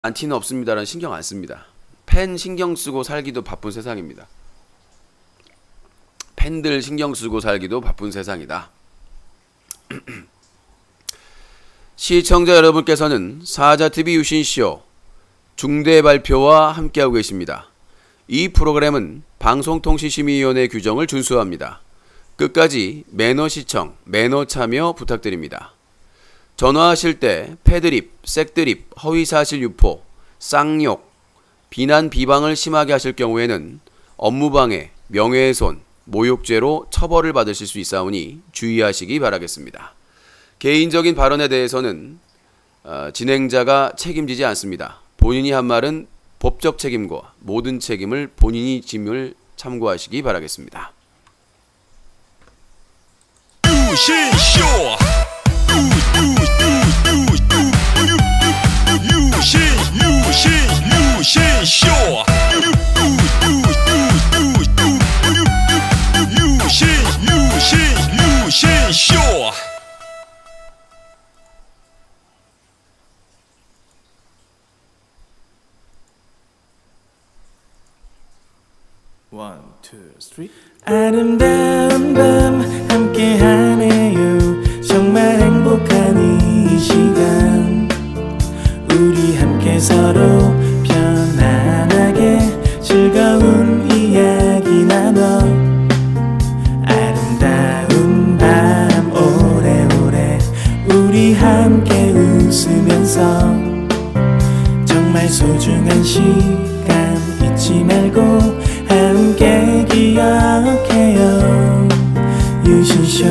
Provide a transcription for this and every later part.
안티는 없습니다라는 신경 안 씁니다. 팬 신경 쓰고 살기도 바쁜 세상입니다. 팬들 신경 쓰고 살기도 바쁜 세상이다. 시청자 여러분께서는 사자TV 유신쇼 중대 발표와 함께하고 계십니다. 이 프로그램은 방송통신심의위원회 규정을 준수합니다. 끝까지 매너 시청, 매너 참여 부탁드립니다. 전화하실 때 패드립, 색드립, 허위사실 유포, 쌍욕, 비난 비방을 심하게 하실 경우에는 업무방해, 명예훼손, 모욕죄로 처벌을 받으실 수 있사오니 주의하시기 바라겠습니다. 개인적인 발언에 대해서는 진행자가 책임지지 않습니다. 본인이 한 말은 법적 책임과 모든 책임을 본인이 짐을 참고하시기 바라겠습니다. One, two, three. 아름다운 밤 함께하네요. 정말 행복한 이 시간 우리 함께 서로 편안하게 즐거운 이야기 나눠 아름다운 밤 오래오래 우리 함께 웃으면서 정말 소중한 시간 잊지 말고 함께 기억해요. 유신쇼.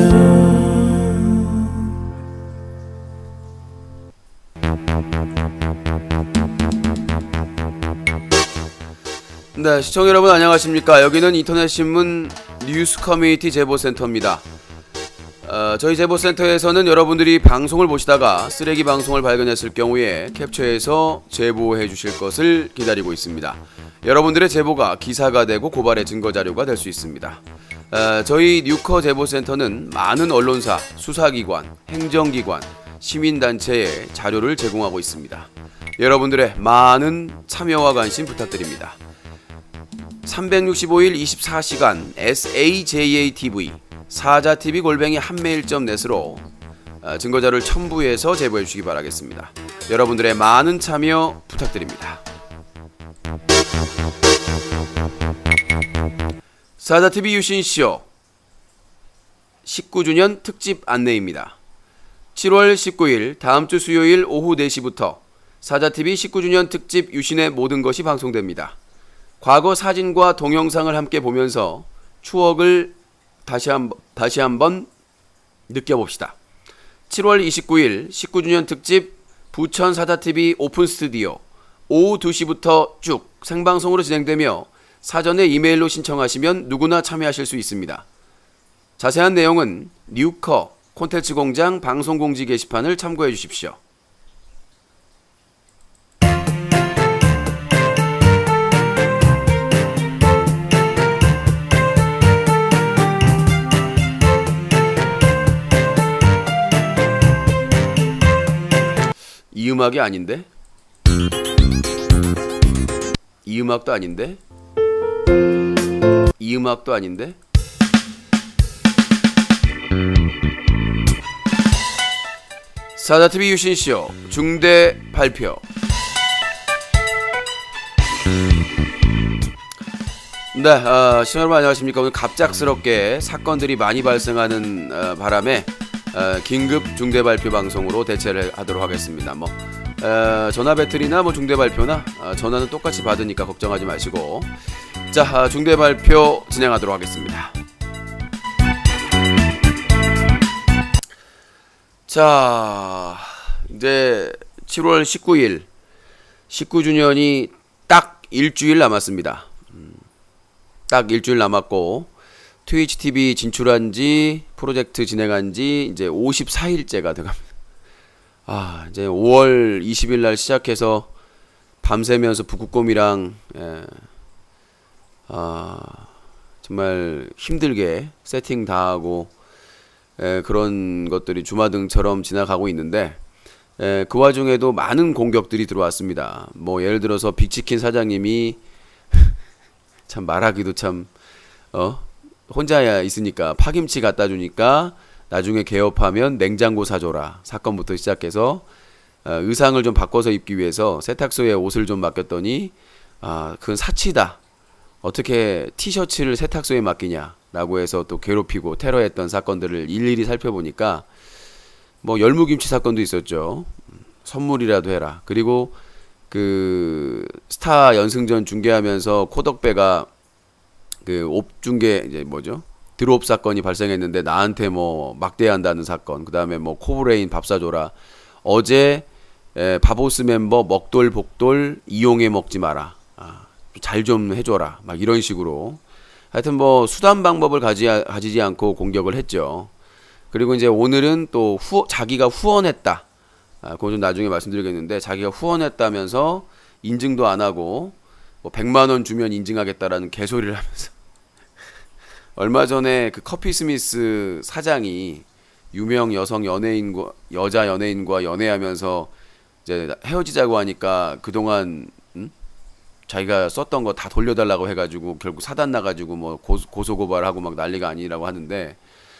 네, 시청자 여러분 안녕하십니까. 여기는 인터넷신문 뉴스 커뮤니티 제보센터입니다. 저희 제보센터에서는 여러분들이 방송을 보시다가 쓰레기 방송을 발견했을 경우에 캡처해서 제보해 주실 것을 기다리고 있습니다. 여러분들의 제보가 기사가 되고 고발의 증거자료가 될 수 있습니다. 저희 뉴커 제보센터는 많은 언론사, 수사기관, 행정기관, 시민단체에 자료를 제공하고 있습니다. 여러분들의 많은 참여와 관심 부탁드립니다. 365일 24시간 SAJATV 사자TV@한메일.net으로 증거자료를 첨부해서 제보해 주시기 바라겠습니다. 여러분들의 많은 참여 부탁드립니다. 사자TV 유신쇼 19주년 특집 안내입니다. 7월 19일 다음주 수요일 오후 4시부터 사자TV 19주년 특집 유신의 모든 것이 방송됩니다. 과거 사진과 동영상을 함께 보면서 추억을 다시 한번 느껴봅시다. 7월 29일 19주년 특집 부천 사자TV 오픈 스튜디오 오후 2시부터 쭉 생방송으로 진행되며 사전에 이메일로 신청하시면 누구나 참여하실 수 있습니다. 자세한 내용은 뉴커 콘텐츠 공장 방송공지 게시판을 참고해 주십시오. 이 음악이 아닌데? 이 음악도 아닌데? 이 음악도 아닌데? 사자TV 유신쇼 중대 발표. 네, 시청자 여러분 안녕하십니까. 오늘 갑작스럽게 사건들이 많이 발생하는 바람에 긴급 중대 발표 방송으로 대체를 하도록 하겠습니다. 전화 배틀이나 중대 발표나 전화는 똑같이 받으니까 걱정하지 마시고, 자, 중대 발표 진행하도록 하겠습니다. 자, 이제 7월 19일 19주년이 딱 일주일 남았습니다. 딱 일주일 남았고 트위치 TV 진출한지 프로젝트 진행한지 이제 54일째가 돼갑니다. 이제 5월 20일 날 시작해서 밤새면서 북극곰이랑 정말 힘들게 세팅 다 하고 그런 것들이 주마등처럼 지나가고 있는데 그 와중에도 많은 공격들이 들어왔습니다. 뭐 예를 들어서 빅치킨 사장님이 참 말하기도 참 혼자 있으니까 파김치 갖다 주니까 나중에 개업하면 냉장고 사줘라 사건부터 시작해서 의상을 좀 바꿔서 입기 위해서 세탁소에 옷을 좀 맡겼더니 그건 사치다. 어떻게 티셔츠를 세탁소에 맡기냐 라고 해서 또 괴롭히고 테러했던 사건들을 일일이 살펴보니까 뭐 열무김치 사건도 있었죠. 선물이라도 해라. 그리고 그 스타 연승전 중계하면서 코덕배가 그 옵중계 이제 뭐죠? 드롭 사건이 발생했는데 나한테 뭐 막대한다는 사건. 그다음에 뭐 코브레인 밥 사줘라. 어제 바보스 멤버 먹돌 복돌 이용해 먹지 마라. 잘 좀 해줘라. 막 이런 식으로. 하여튼 뭐 수단 방법을 가지지 않고 공격을 했죠. 그리고 이제 오늘은 또 자기가 후원했다. 그건 좀 나중에 말씀드리겠는데 자기가 후원했다면서 인증도 안 하고 뭐 100만 원 주면 인증하겠다라는 개소리를 하면서 얼마 전에 그 커피 스미스 사장이 유명 여자 연예인과 연애하면서 이제 헤어지자고 하니까 그동안 자기가 썼던 거 다 돌려달라고 해가지고 결국 사단 나가지고 뭐 고소고발하고 막 난리가 아니라고 하는데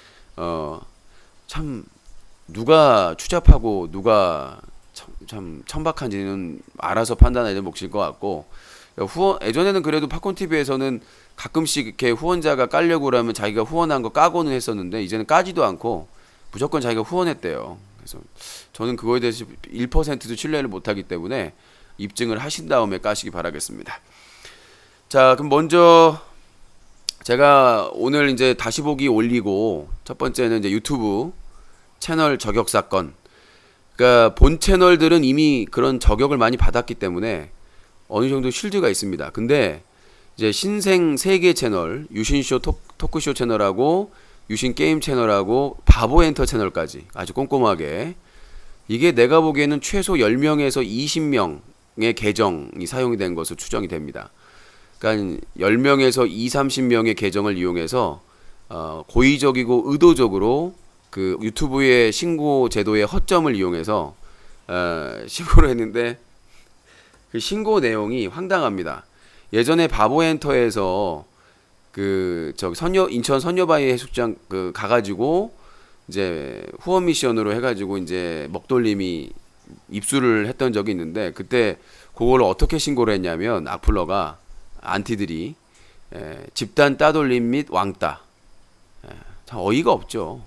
참 누가 추잡하고 누가 참 천박한지는 알아서 판단해야 될 몫일 것 같고 예전에는 그래도 팝콘 TV에서는 가끔씩 이렇게 후원자가 까려고 그러면 자기가 후원한 거 까고는 했었는데 이제는 까지도 않고 무조건 자기가 후원했대요. 그래서 저는 그거에 대해서 1%도 신뢰를 못하기 때문에 입증을 하신 다음에 까시기 바라겠습니다. 자, 그럼 먼저 제가 오늘 이제 다시 보기 올리고 첫 번째는 이제 유튜브 채널 저격 사건. 그러니까 본 채널들은 이미 그런 저격을 많이 받았기 때문에 어느 정도 쉴드가 있습니다. 근데 이제 신생 3개 채널, 유신쇼 토크쇼 채널하고 유신 게임 채널하고 바보 엔터 채널까지 아주 꼼꼼하게 이게 내가 보기에는 최소 10명에서 20명의 계정이 사용이 된 것으로 추정이 됩니다. 그러니까 10명에서 30명의 계정을 이용해서 고의적이고 의도적으로 그 유튜브의 신고 제도의 허점을 이용해서 신고를 했는데 그 신고 내용이 황당합니다. 예전에 바보엔터에서 그 인천 선녀바위 해수욕장 그 가가지고 이제 후원 미션으로 해가지고 이제 먹돌림이 입수를 했던 적이 있는데 그때 그걸 어떻게 신고를 했냐면 악플러가 안티들이 집단 따돌림 및 왕따. 참 어이가 없죠.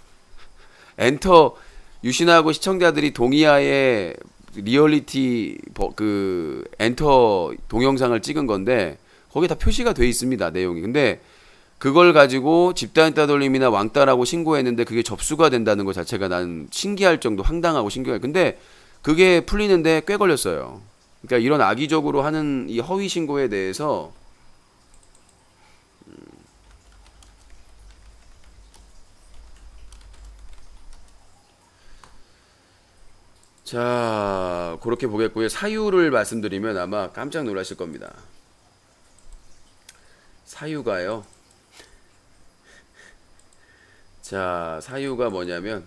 엔터 유신하고 시청자들이 동의하에 리얼리티 그 엔터 동영상을 찍은 건데 거기에 다 표시가 돼 있습니다. 내용이. 근데 그걸 가지고 집단 따돌림이나 왕따라고 신고했는데 그게 접수가 된다는 것 자체가 난 신기할 정도 황당하고 신기해. 근데 그게 풀리는데 꽤 걸렸어요. 그러니까 이런 악의적으로 하는 이 허위 신고에 대해서 자, 그렇게 보겠고요. 사유를 말씀드리면 아마 깜짝 놀라실 겁니다. 사유가요. 자, 사유가 뭐냐면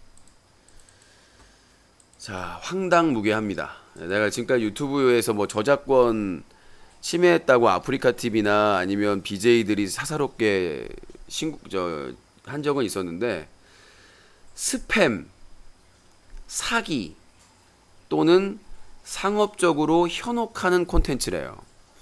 자, 황당무계합니다. 내가 지금까지 유튜브에서 뭐 저작권 침해했다고 아프리카 TV나 아니면 BJ들이 사사롭게 한 적은 있었는데 스팸, 사기 또는 상업적으로 현혹하는 콘텐츠래요.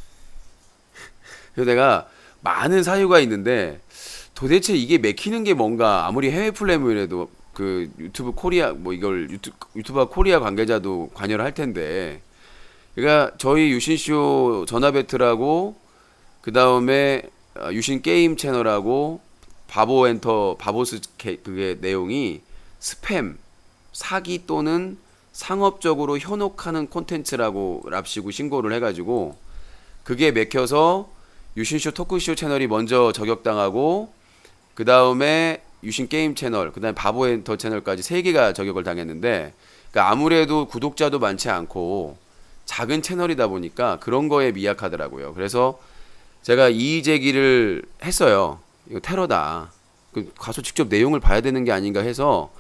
그래서 내가 많은 사유가 있는데 도대체 이게 맥히는 게 뭔가 아무리 해외 플랫폼이라도 그 유튜브 코리아 뭐 이걸 유튜브 코리아 관계자도 관여를 할 텐데 그러니까 저희 유신쇼 전화배틀하고 그 다음에 유신 게임 채널하고 바보엔터 바보스 그게 내용이 스팸 사기 또는 상업적으로 현혹하는 콘텐츠라고 랍시고 신고를 해가지고 그게 맥혀서 유신쇼 토크쇼 채널이 먼저 저격당하고 그 다음에 유신 게임 채널 그 다음에 바보엔터 채널까지 3개가 저격을 당했는데 그러니까 아무래도 구독자도 많지 않고 작은 채널이다 보니까 그런 거에 미약하더라고요. 그래서 제가 이의 제기를 했어요. 이거 테러다. 가서 직접 내용을 봐야 되는 게 아닌가 해서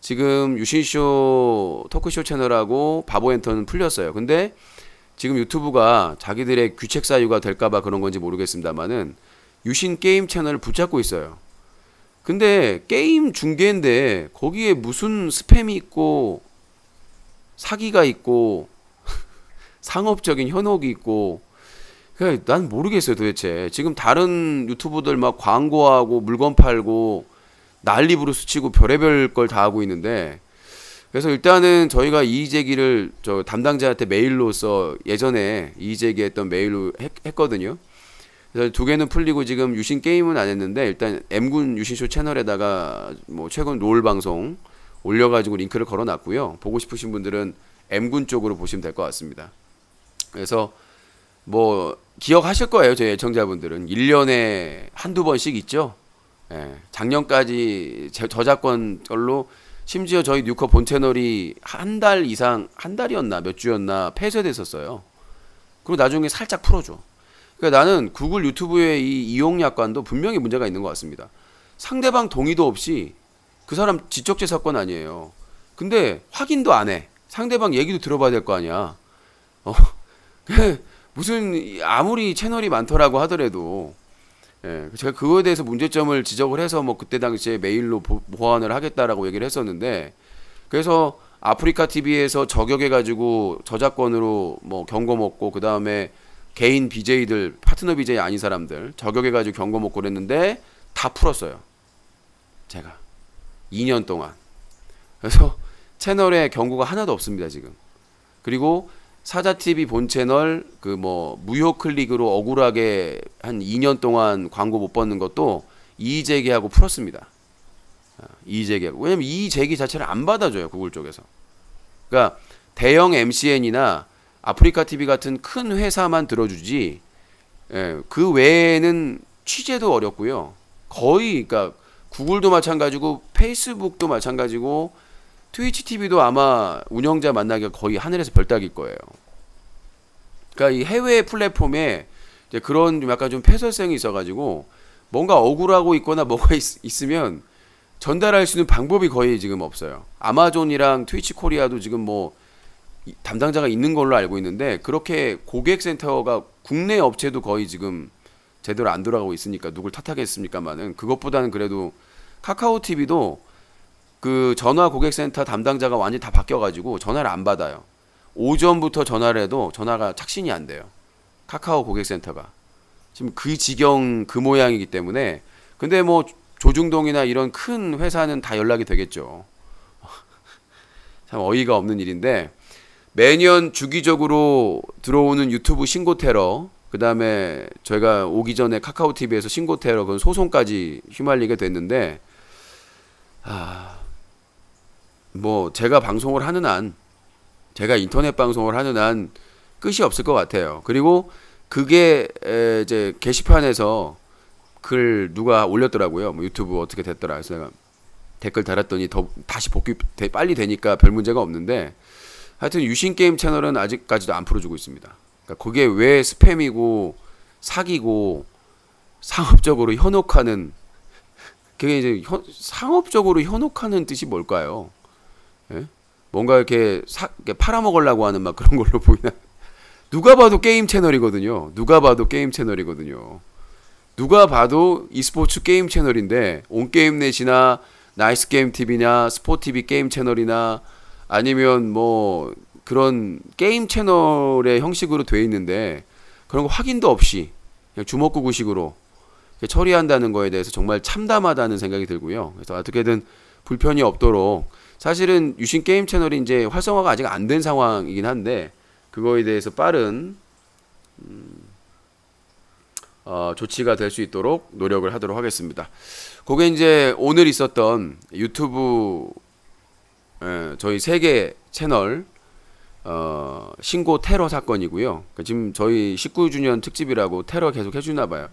지금 유신쇼 토크쇼 채널하고 바보엔터는 풀렸어요. 근데 지금 유튜브가 자기들의 귀책 사유가 될까봐 그런 건지 모르겠습니다만은 유신 게임 채널을 붙잡고 있어요. 근데 게임 중계인데 거기에 무슨 스팸이 있고 사기가 있고 상업적인 현혹이 있고, 그러니까 난 모르겠어요 도대체. 지금 다른 유튜브들 막 광고하고 물건 팔고 난리 부르스치고 별의별 걸 다 하고 있는데, 그래서 일단은 저희가 이의 제기를 저 담당자한테 메일로써 예전에 이의 제기했던 메일로 했거든요. 그래서 두 개는 풀리고 지금 유신 게임은 안 했는데 일단 M군 유신쇼 채널에다가 뭐 최근 롤 방송 올려가지고 링크를 걸어놨고요. 보고 싶으신 분들은 M군 쪽으로 보시면 될 것 같습니다. 그래서 뭐 기억하실 거예요. 저희 애청자분들은 1년에 한두 번씩 있죠. 예, 작년까지 저작권절로 심지어 저희 뉴커 본 채널이 한 달 이상, 한 달이었나 몇 주였나 폐쇄됐었어요. 그리고 나중에 살짝 풀어줘. 그러니까 나는 구글 유튜브의 이 이용 약관도 분명히 문제가 있는 것 같습니다. 상대방 동의도 없이 그 사람 지적재산권 아니에요. 근데 확인도 안 해. 상대방 얘기도 들어봐야 될 거 아니야. 무슨 아무리 채널이 많더라고 하더라도, 예, 제가 그거에 대해서 문제점을 지적을 해서 뭐 그때 당시에 메일로 보완을 하겠다라고 얘기를 했었는데, 그래서 아프리카 TV에서 저격해가지고 저작권으로 뭐 경고 먹고, 그 다음에 개인 BJ들, 파트너 BJ 아닌 사람들 저격해가지고 경고 먹고 그랬는데 다 풀었어요. 제가 2년 동안. 그래서 채널에 경고가 하나도 없습니다 지금. 그리고 사자TV 본 채널 그 뭐 무효 클릭으로 억울하게 한 2년 동안 광고 못 받는 것도 이의 제기하고 풀었습니다. 이의 제기하고. 왜냐면 이의 제기 자체를 안 받아줘요 구글 쪽에서. 그러니까 대형 MCN이나 아프리카 TV 같은 큰 회사만 들어주지, 예, 그 외에는 취재도 어렵고요. 거의 그러니까 구글도 마찬가지고 페이스북도 마찬가지고 트위치 TV도 아마 운영자 만나기가 거의 하늘에서 별 따기일 거예요. 그러니까 이 해외 플랫폼에 이제 그런 좀 약간 좀 폐쇄성이 있어가지고 뭔가 억울하고 있거나 뭐가 있으면 전달할 수 있는 방법이 거의 지금 없어요. 아마존이랑 트위치 코리아도 지금 뭐 담당자가 있는 걸로 알고 있는데, 그렇게 고객센터가 국내 업체도 거의 지금 제대로 안 돌아가고 있으니까 누굴 탓하겠습니까만은, 그것보다는 그래도 카카오 TV도 그 전화 고객센터 담당자가 완전히 다 바뀌어가지고 전화를 안 받아요. 오전부터 전화를 해도 전화가 착신이 안 돼요. 카카오 고객센터가 지금 그 지경 그 모양이기 때문에. 근데 뭐 조중동이나 이런 큰 회사는 다 연락이 되겠죠. 참 어이가 없는 일인데, 매년 주기적으로 들어오는 유튜브 신고 테러, 그 다음에 저희가 오기 전에 카카오 TV에서 신고 테러, 그건 소송까지 휘말리게 됐는데, 뭐 제가 방송을 하는 한, 제가 인터넷 방송을 하는 한 끝이 없을 것 같아요. 그리고 그게 이제 게시판에서 글 누가 올렸더라고요. 뭐 유튜브 어떻게 됐더라. 그래서 내가 댓글 달았더니 다시 복귀 빨리 되니까 별 문제가 없는데, 하여튼 유신 게임 채널은 아직까지도 안 풀어주고 있습니다. 그러니까 그게 왜 스팸이고 사기고 상업적으로 현혹하는, 그게 이제 상업적으로 현혹하는 뜻이 뭘까요? 예? 뭔가 이렇게 팔아먹으려고 하는 막 그런 걸로 보이나? 누가 봐도 게임 채널이거든요. 누가 봐도 게임 채널이거든요. 누가 봐도 e스포츠 게임 채널인데, 온게임넷이나 나이스게임TV나 스포TV 게임 채널이나 아니면 뭐 그런 게임 채널의 형식으로 돼 있는데, 그런 거 확인도 없이 그냥 주먹구구식으로 처리한다는 거에 대해서 정말 참담하다는 생각이 들고요. 그래서 어떻게든 불편이 없도록, 사실은 유신 게임 채널이 이제 활성화가 아직 안 된 상황이긴 한데, 그거에 대해서 빠른 조치가 될 수 있도록 노력을 하도록 하겠습니다. 그게 이제 오늘 있었던 유튜브 저희 3개 채널 신고 테러 사건이고요. 그러니까 지금 저희 19주년 특집이라고 테러 계속 해주나 봐요.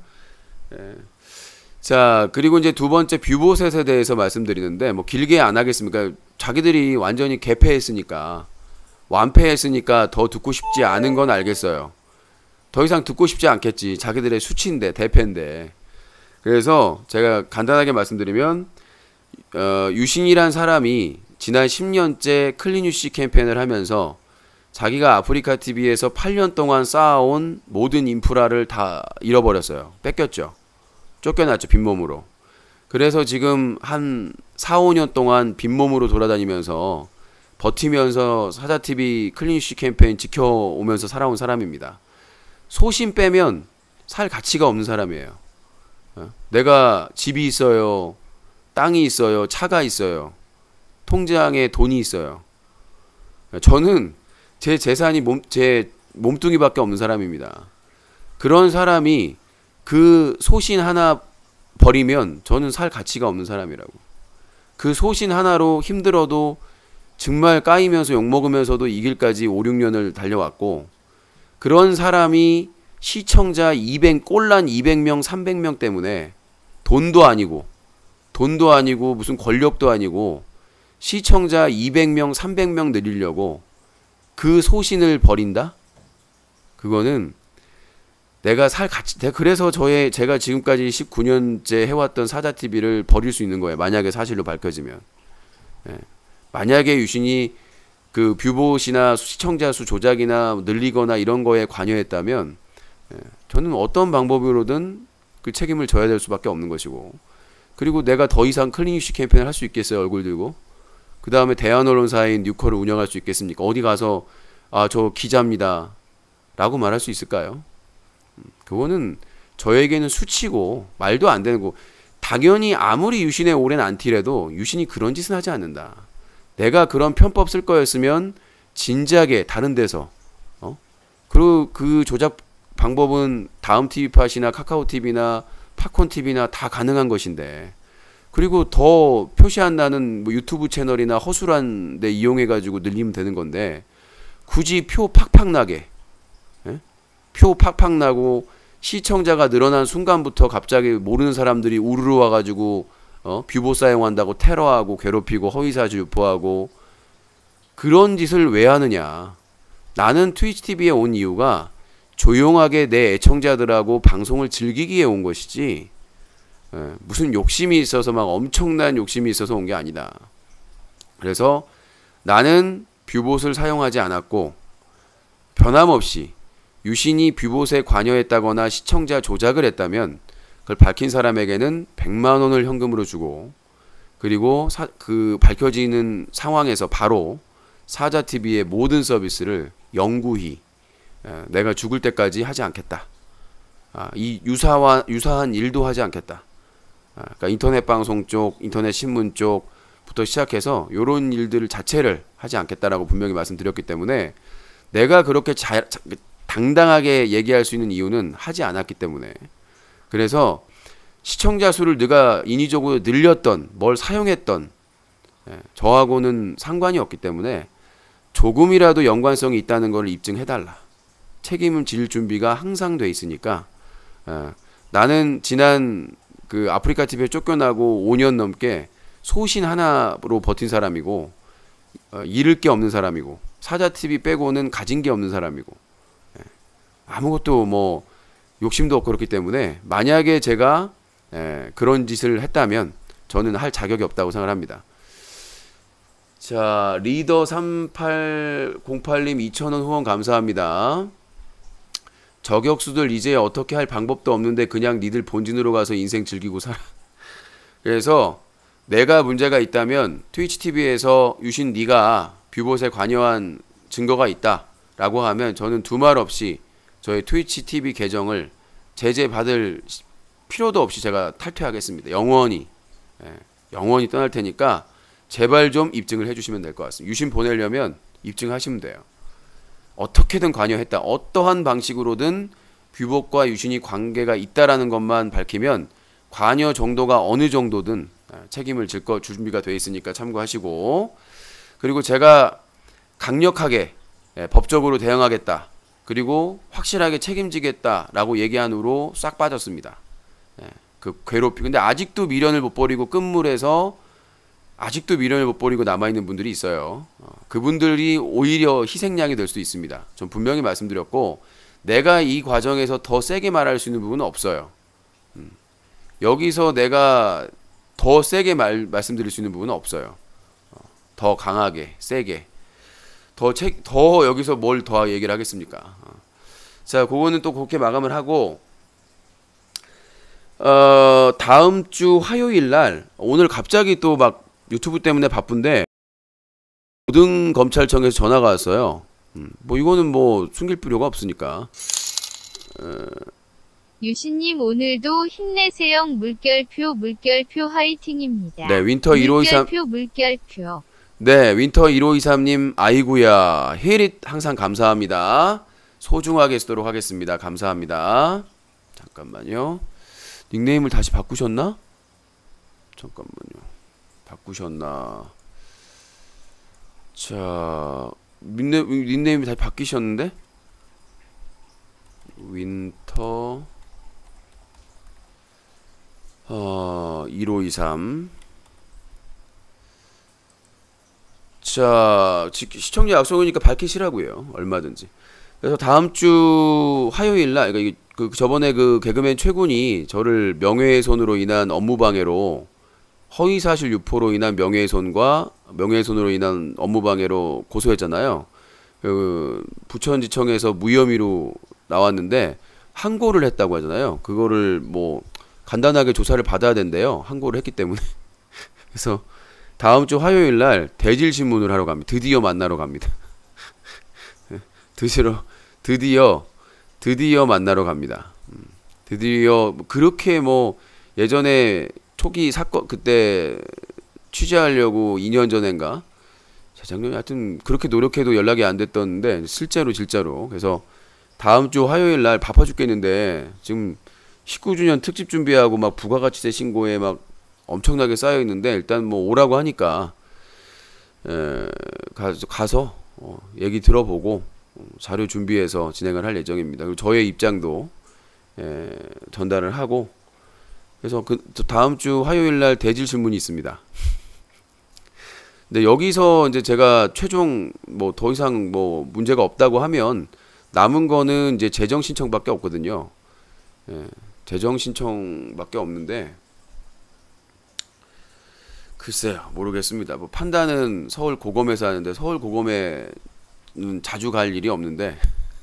자, 그리고 이제 두 번째 뷰보셋에 대해서 말씀드리는데, 뭐 길게 안 하겠습니까? 자기들이 완전히 개패했으니까, 완패했으니까 더 듣고 싶지 않은 건 알겠어요. 더 이상 듣고 싶지 않겠지. 자기들의 수치인데, 대패인데. 그래서 제가 간단하게 말씀드리면, 유신이란 사람이 지난 10년째 클린 UC 캠페인을 하면서 자기가 아프리카 TV에서 8년 동안 쌓아온 모든 인프라를 다 잃어버렸어요. 뺏겼죠. 쫓겨났죠. 빈몸으로. 그래서 지금 한 4, 5년 동안 빈몸으로 돌아다니면서 버티면서 사자TV 클린 UC 캠페인 지켜오면서 살아온 사람입니다. 소신 빼면 살 가치가 없는 사람이에요. 내가 집이 있어요. 땅이 있어요. 차가 있어요. 통장에 돈이 있어요. 저는 제 재산이 제 몸뚱이밖에 없는 사람입니다. 그런 사람이 그 소신 하나 버리면 저는 살 가치가 없는 사람이라고. 그 소신 하나로 힘들어도 정말 까이면서 욕먹으면서도 이 길까지 5, 6년을 달려왔고, 그런 사람이 시청자 꼴란 200명, 300명 때문에 돈도 아니고 무슨 권력도 아니고 시청자 200명, 300명 늘리려고 그 소신을 버린다? 그거는 내가 살 가치, 그래서 제가 지금까지 19년째 해왔던 사자TV를 버릴 수 있는 거예요. 만약에 사실로 밝혀지면. 예. 만약에 유신이 그 뷰봇이나 시청자 수 조작이나 늘리거나 이런 거에 관여했다면, 예, 저는 어떤 방법으로든 그 책임을 져야 될 수밖에 없는 것이고, 그리고 내가 더 이상 클린 UC 캠페인을 할 수 있겠어요? 얼굴 들고. 그 다음에 대한언론사인 뉴커를 운영할 수 있겠습니까? 어디 가서 저 기자입니다 라고 말할 수 있을까요? 그거는 저에게는 수치고 말도 안 되는 거. 당연히 아무리 유신의 오랜 안티래도 유신이 그런 짓은 하지 않는다. 내가 그런 편법 쓸 거였으면 진지하게 다른 데서 그리고 그 조작 방법은 다음 TV팟이나 카카오TV나 팝콘TV나 다 가능한 것인데, 그리고 더 표시 안 나는 뭐 유튜브 채널이나 허술한 데 이용해가지고 늘리면 되는 건데, 굳이 표 팍팍 나게, 예? 표 팍팍 나고 시청자가 늘어난 순간부터 갑자기 모르는 사람들이 우르르 와가지고 뷰봇 사용한다고 테러하고 괴롭히고 허위사실 유포하고, 그런 짓을 왜 하느냐. 나는 트위치TV에 온 이유가 조용하게 내 애청자들하고 방송을 즐기기에 온 것이지, 무슨 욕심이 있어서 막 엄청난 욕심이 있어서 온 게 아니다. 그래서 나는 뷰봇을 사용하지 않았고, 변함없이 유신이 뷰봇에 관여했다거나 시청자 조작을 했다면 그걸 밝힌 사람에게는 100만 원을 현금으로 주고, 그리고 그 밝혀지는 상황에서 바로 사자TV의 모든 서비스를 영구히 내가 죽을 때까지 하지 않겠다. 이 유사한 일도 하지 않겠다. 그러니까 인터넷 방송 쪽, 인터넷 신문 쪽부터 시작해서 이런 일들 자체를 하지 않겠다라고 분명히 말씀드렸기 때문에, 내가 그렇게 당당하게 얘기할 수 있는 이유는 하지 않았기 때문에. 그래서 시청자 수를 네가 인위적으로 늘렸던 뭘 사용했던 저하고는 상관이 없기 때문에 조금이라도 연관성이 있다는 걸 입증해달라. 책임을 질 준비가 항상 돼 있으니까. 나는 지난 그 아프리카 TV에 쫓겨나고 5년 넘게 소신 하나로 버틴 사람이고, 잃을 게 없는 사람이고, 사자TV 빼고는 가진 게 없는 사람이고, 아무것도 뭐 욕심도 없고 그렇기 때문에, 만약에 제가 그런 짓을 했다면 저는 할 자격이 없다고 생각합니다. 자, 리더 3808님 2,000원 후원 감사합니다. 저격수들 이제 어떻게 할 방법도 없는데 그냥 니들 본진으로 가서 인생 즐기고 살아. 그래서 내가 문제가 있다면 트위치TV에서 유신 니가 뷰봇에 관여한 증거가 있다 라고 하면 저는 두말 없이 저의 트위치TV 계정을 제재받을 필요도 없이 제가 탈퇴하겠습니다. 영원히 떠날 테니까 제발 좀 입증을 해주시면 될 것 같습니다. 유신 보내려면 입증하시면 돼요. 어떻게든 관여했다, 어떠한 방식으로든 뷰봇과 유신이 관계가 있다라는 것만 밝히면 관여 정도가 어느 정도든 책임을 질 거 준비가 되어 있으니까 참고하시고, 그리고 제가 강력하게 법적으로 대응하겠다, 그리고 확실하게 책임지겠다라고 얘기한 후로 싹 빠졌습니다. 그 근데 아직도 미련을 못 버리고 끝물에서 아직도 미련을 못 버리고 남아있는 분들이 있어요. 그분들이 오히려 희생양이 될 수도 있습니다. 전 분명히 말씀드렸고, 내가 이 과정에서 더 세게 말할 수 있는 부분은 없어요. 여기서 내가 더 세게 말씀드릴 수 있는 부분은 없어요. 더 강하게, 세게. 더 여기서 뭘 더 얘기를 하겠습니까? 자, 그거는 또 그렇게 마감을 하고, 다음 주 화요일 날, 오늘 갑자기 또 막 유튜브 때문에 바쁜데, 고등검찰청에서 전화가 왔어요. 뭐 이거는 뭐 숨길 필요가 없으니까. 유신님 오늘도 힘내세요. 물결표 화이팅입니다. 네, 윈터 1523. 물결표. 네, 윈터 1523님, 아이구야. 헤릿 항상 감사합니다. 소중하게 쓰도록 하겠습니다. 감사합니다. 잠깐만요. 닉네임을 다시 바꾸셨나? 잠깐만요. 바꾸셨나? 자, 닉네임이 다시 바뀌셨는데? 윈터 1523. 자, 시청자 약속이니까 밝히시라고요. 얼마든지. 그래서 다음 주 화요일 날, 그러니까 저번에 그 개그맨 최군이 저를 명예훼손으로 인한 업무방해로, 허위사실 유포로 인한 명예훼손과 명예훼손으로 인한 업무방해로 고소했잖아요. 그 부천지청에서 무혐의로 나왔는데 항고를 했다고 하잖아요. 그거를 뭐 간단하게 조사를 받아야 된대요. 항고를 했기 때문에. 그래서 다음 주 화요일 날 대질신문을 하러 갑니다. 드디어 만나러 갑니다. 드디어 만나러 갑니다. 드디어 그렇게 뭐 예전에 초기 사건 그때 취재하려고 2년 전인가 재작년에 하여튼 그렇게 노력해도 연락이 안 됐던데 진짜로 그래서 다음 주 화요일 날 바빠 죽겠는데 지금 19주년 특집 준비하고 막 부가가치세 신고에 막 엄청나게 쌓여 있는데 일단 뭐 오라고 하니까 가서 얘기 들어보고 자료 준비해서 진행을 할 예정입니다. 그리고 저의 입장도 전달을 하고 그래서 그 다음 주 화요일 날 대질 신문이 있습니다. 근데 여기서 이제 제가 최종 뭐 더 이상 뭐 문제가 없다고 하면 남은 거는 이제 재정 신청밖에 없거든요. 재정 신청밖에 없는데 글쎄요 모르겠습니다. 뭐 판단은 서울 고검에서 하는데 서울 고검에는 자주 갈 일이 없는데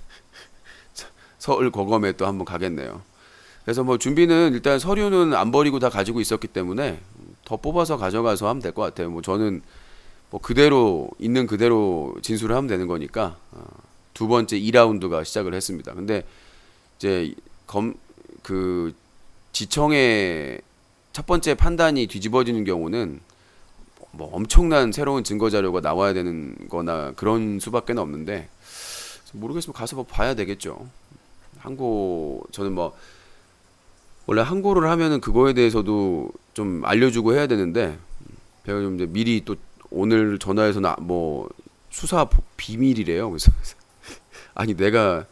서울 고검에 또 한번 가겠네요. 그래서 뭐 준비는 일단 서류는 안 버리고 다 가지고 있었기 때문에 더 뽑아서 가져가서 하면 될 것 같아요. 뭐 저는 뭐 그대로 있는 그대로 진술을 하면 되는 거니까 두 번째 2라운드가 시작을 했습니다. 근데 이제 그 지청의 첫 번째 판단이 뒤집어지는 경우는 뭐 엄청난 새로운 증거 자료가 나와야 되는 거나 그런 수밖에 없는데 모르겠으면 가서 뭐 봐야 되겠죠. 항고 저는 뭐 원래 항고를 하면은 그거에 대해서도 좀 알려주고 해야 되는데 제가 좀 이제 미리 또 오늘 전화해서는 뭐 수사 비밀이래요. 그래서 아니 내가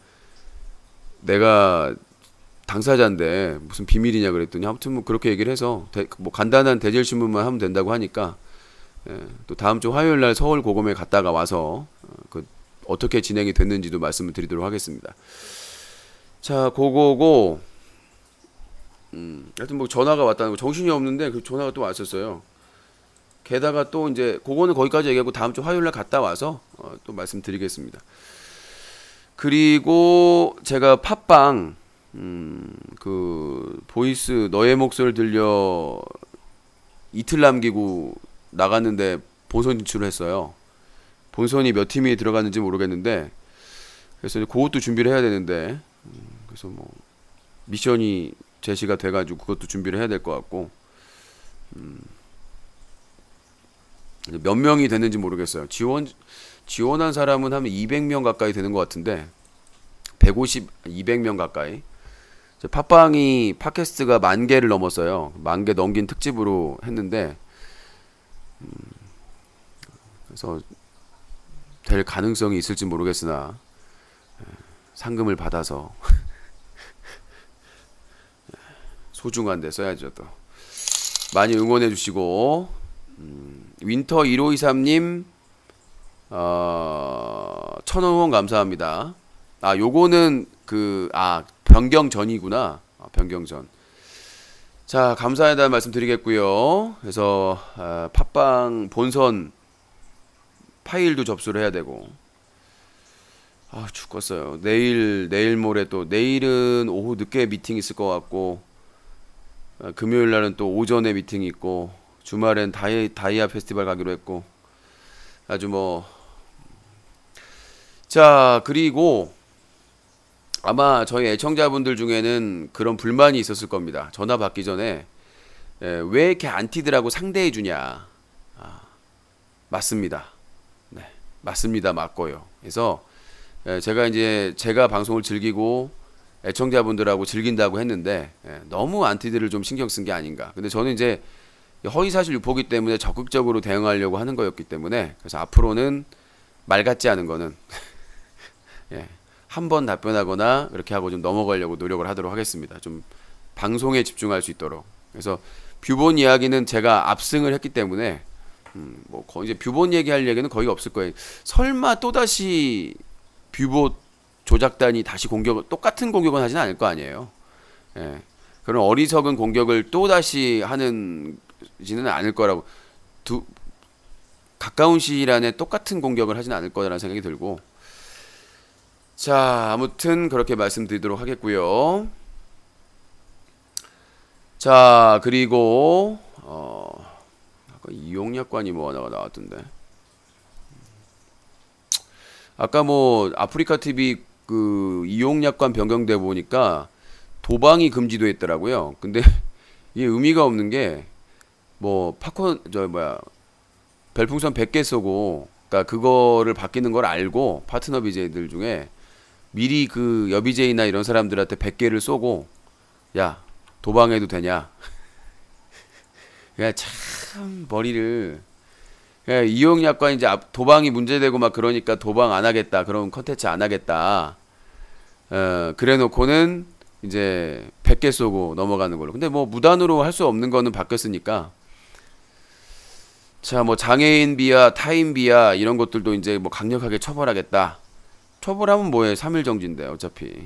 당사자인데 무슨 비밀이냐 그랬더니 아무튼 뭐 그렇게 얘기를 해서 뭐 간단한 대질 신문만 하면 된다고 하니까 또 다음 주 화요일 날 서울 고검에 갔다가 와서 그 어떻게 진행이 됐는지도 말씀을 드리도록 하겠습니다. 자, 그거고 하여튼 뭐 전화가 왔다는 거 정신이 없는데 그 전화가 또 왔었어요. 게다가 또 이제 그거는 거기까지 얘기하고 다음 주 화요일 날 갔다 와서 또 말씀드리겠습니다. 그리고 제가 팟빵 그 보이스 너의 목소리를 들려 이틀 남기고 나갔는데 본선 진출을 했어요. 본선이 몇 팀이 들어갔는지 모르겠는데 그래서 그것도 준비를 해야 되는데 그래서 뭐 미션이 제시가 돼가지고 그것도 준비를 해야 될 것 같고 몇 명이 됐는지 모르겠어요. 지원한 사람은 하면 200명 가까이 되는 것 같은데 200명 가까이. 팟빵이 팟캐스트가 10,000개를 넘었어요. 10,000개 넘긴 특집으로 했는데 그래서 될 가능성이 있을지 모르겠으나 상금을 받아서 소중한 데 써야죠. 또 많이 응원해 주시고 윈터 1523님 1,000원 후원 감사합니다. 아 요거는 변경전이구나. 변경전. 자 감사하다는 말씀 드리겠고요. 그래서 팟빵 본선 파일도 접수를 해야 되고. 아, 죽겠어요. 내일 모레 또, 내일은 오후 늦게 미팅 있을 것 같고, 금요일 날은 또 오전에 미팅이 있고, 주말엔 다이아 페스티벌 가기로 했고, 아주 뭐. 자, 그리고 아마 저희 애청자분들 중에는 그런 불만이 있었을 겁니다. 전화 받기 전에 왜 이렇게 안티들하고 상대해 주냐. 맞습니다. 네, 맞습니다. 맞고요. 그래서 제가 방송을 즐기고 애청자분들하고 즐긴다고 했는데 너무 안티들을 좀 신경 쓴 게 아닌가. 근데 저는 이제 허위사실 유포기 때문에 적극적으로 대응하려고 하는 거였기 때문에, 그래서 앞으로는 말 같지 않은 거는 예, 한 번 답변하거나 그렇게 하고 좀 넘어가려고 노력을 하도록 하겠습니다. 좀 방송에 집중할 수 있도록. 그래서 뷰본 이야기는 제가 압승을 했기 때문에 뭐 거의 이제 뷰본 얘기할 얘기는 거의 없을 거예요. 설마 또다시 뷰본 조작단이 다시 똑같은 공격은 하진 않을 거 아니에요. 예, 그런 어리석은 공격을 또다시 하는지는 않을 거라고, 가까운 시일 안에 똑같은 공격을 하진 않을 거라는 생각이 들고. 자, 아무튼 그렇게 말씀드리도록 하겠고요. 자, 그리고 아까 이용약관이 뭐 하나가 나왔던데. 아까 뭐 아프리카 TV 그 이용약관 변경돼 보니까 도방이 금지돼 있더라고요. 근데 이게 의미가 없는 게, 뭐 별풍선 100개 쏘고, 그러니까 그거를 바뀌는 걸 알고 파트너 BJ들 중에 미리 그 여비제이나 이런 사람들한테 100개를 쏘고, 야, 도방해도 되냐. 그냥 참 머리를, 그냥 이용약관 이제 도방이 문제되고 막 그러니까 도방 안 하겠다, 그런 컨텐츠 안 하겠다, 그래 놓고는 이제 100개 쏘고 넘어가는 걸로. 근데 뭐 무단으로 할 수 없는 거는 바뀌었으니까. 자, 뭐 장애인 비하, 타인 비하 이런 것들도 이제 뭐 강력하게 처벌하겠다. 처벌하면 뭐해, 3일 정지인데 어차피.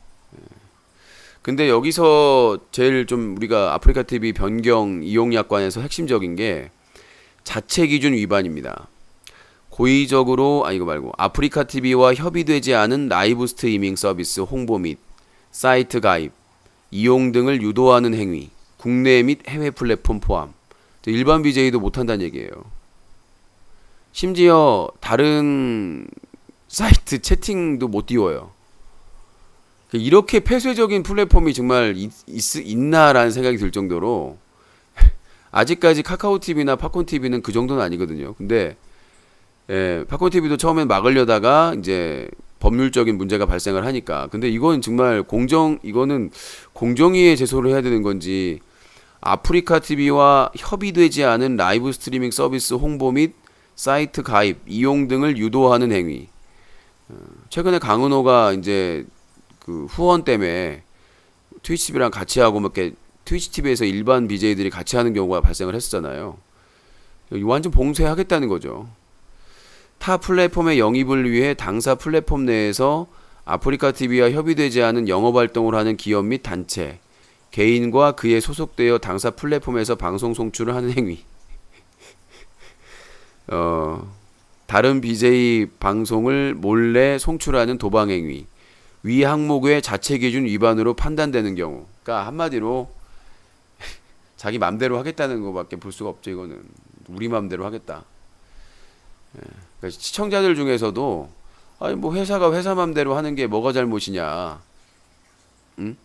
근데 여기서 제일 좀 우리가 아프리카 TV 변경 이용약관에서 핵심적인 게 자체 기준 위반입니다. 고의적으로, 이거 말고, 아프리카 TV와 협의되지 않은 라이브 스트리밍 서비스 홍보 및 사이트 가입, 이용 등을 유도하는 행위, 국내 및 해외 플랫폼 포함. 일반 BJ도 못한다는 얘기예요. 심지어 다른 사이트 채팅도 못 띄워요. 이렇게 폐쇄적인 플랫폼이 정말 있나라는 생각이 들 정도로, 아직까지 카카오TV나 팝콘TV는 그 정도는 아니거든요. 근데 팝콘TV도 처음엔 막으려다가 이제 법률적인 문제가 발생을 하니까. 근데 이건 정말 이거는 공정위에 제소를 해야 되는 건지, 아프리카 TV와 협의되지 않은 라이브 스트리밍 서비스 홍보 및 사이트 가입, 이용 등을 유도하는 행위. 최근에 강은호가 이제 그 후원 때문에 트위치 TV랑 같이 하고 막 이렇게 트위치 TV에서 일반 BJ들이 같이 하는 경우가 발생을 했었잖아요. 완전 봉쇄하겠다는 거죠. 타 플랫폼의 영입을 위해 당사 플랫폼 내에서 아프리카 TV와 협의되지 않은 영업활동을 하는 기업 및 단체, 개인과 그에 소속되어 당사 플랫폼에서 방송 송출을 하는 행위. 다른 BJ 방송을 몰래 송출하는 도방 행위. 위 항목의 자체 기준 위반으로 판단되는 경우. 그러니까 한마디로 자기 맘대로 하겠다는 것밖에 볼 수가 없죠. 이거는 우리 맘대로 하겠다. 그러니까 시청자들 중에서도 뭐 회사가 회사 맘대로 하는 게 뭐가 잘못이냐, 응?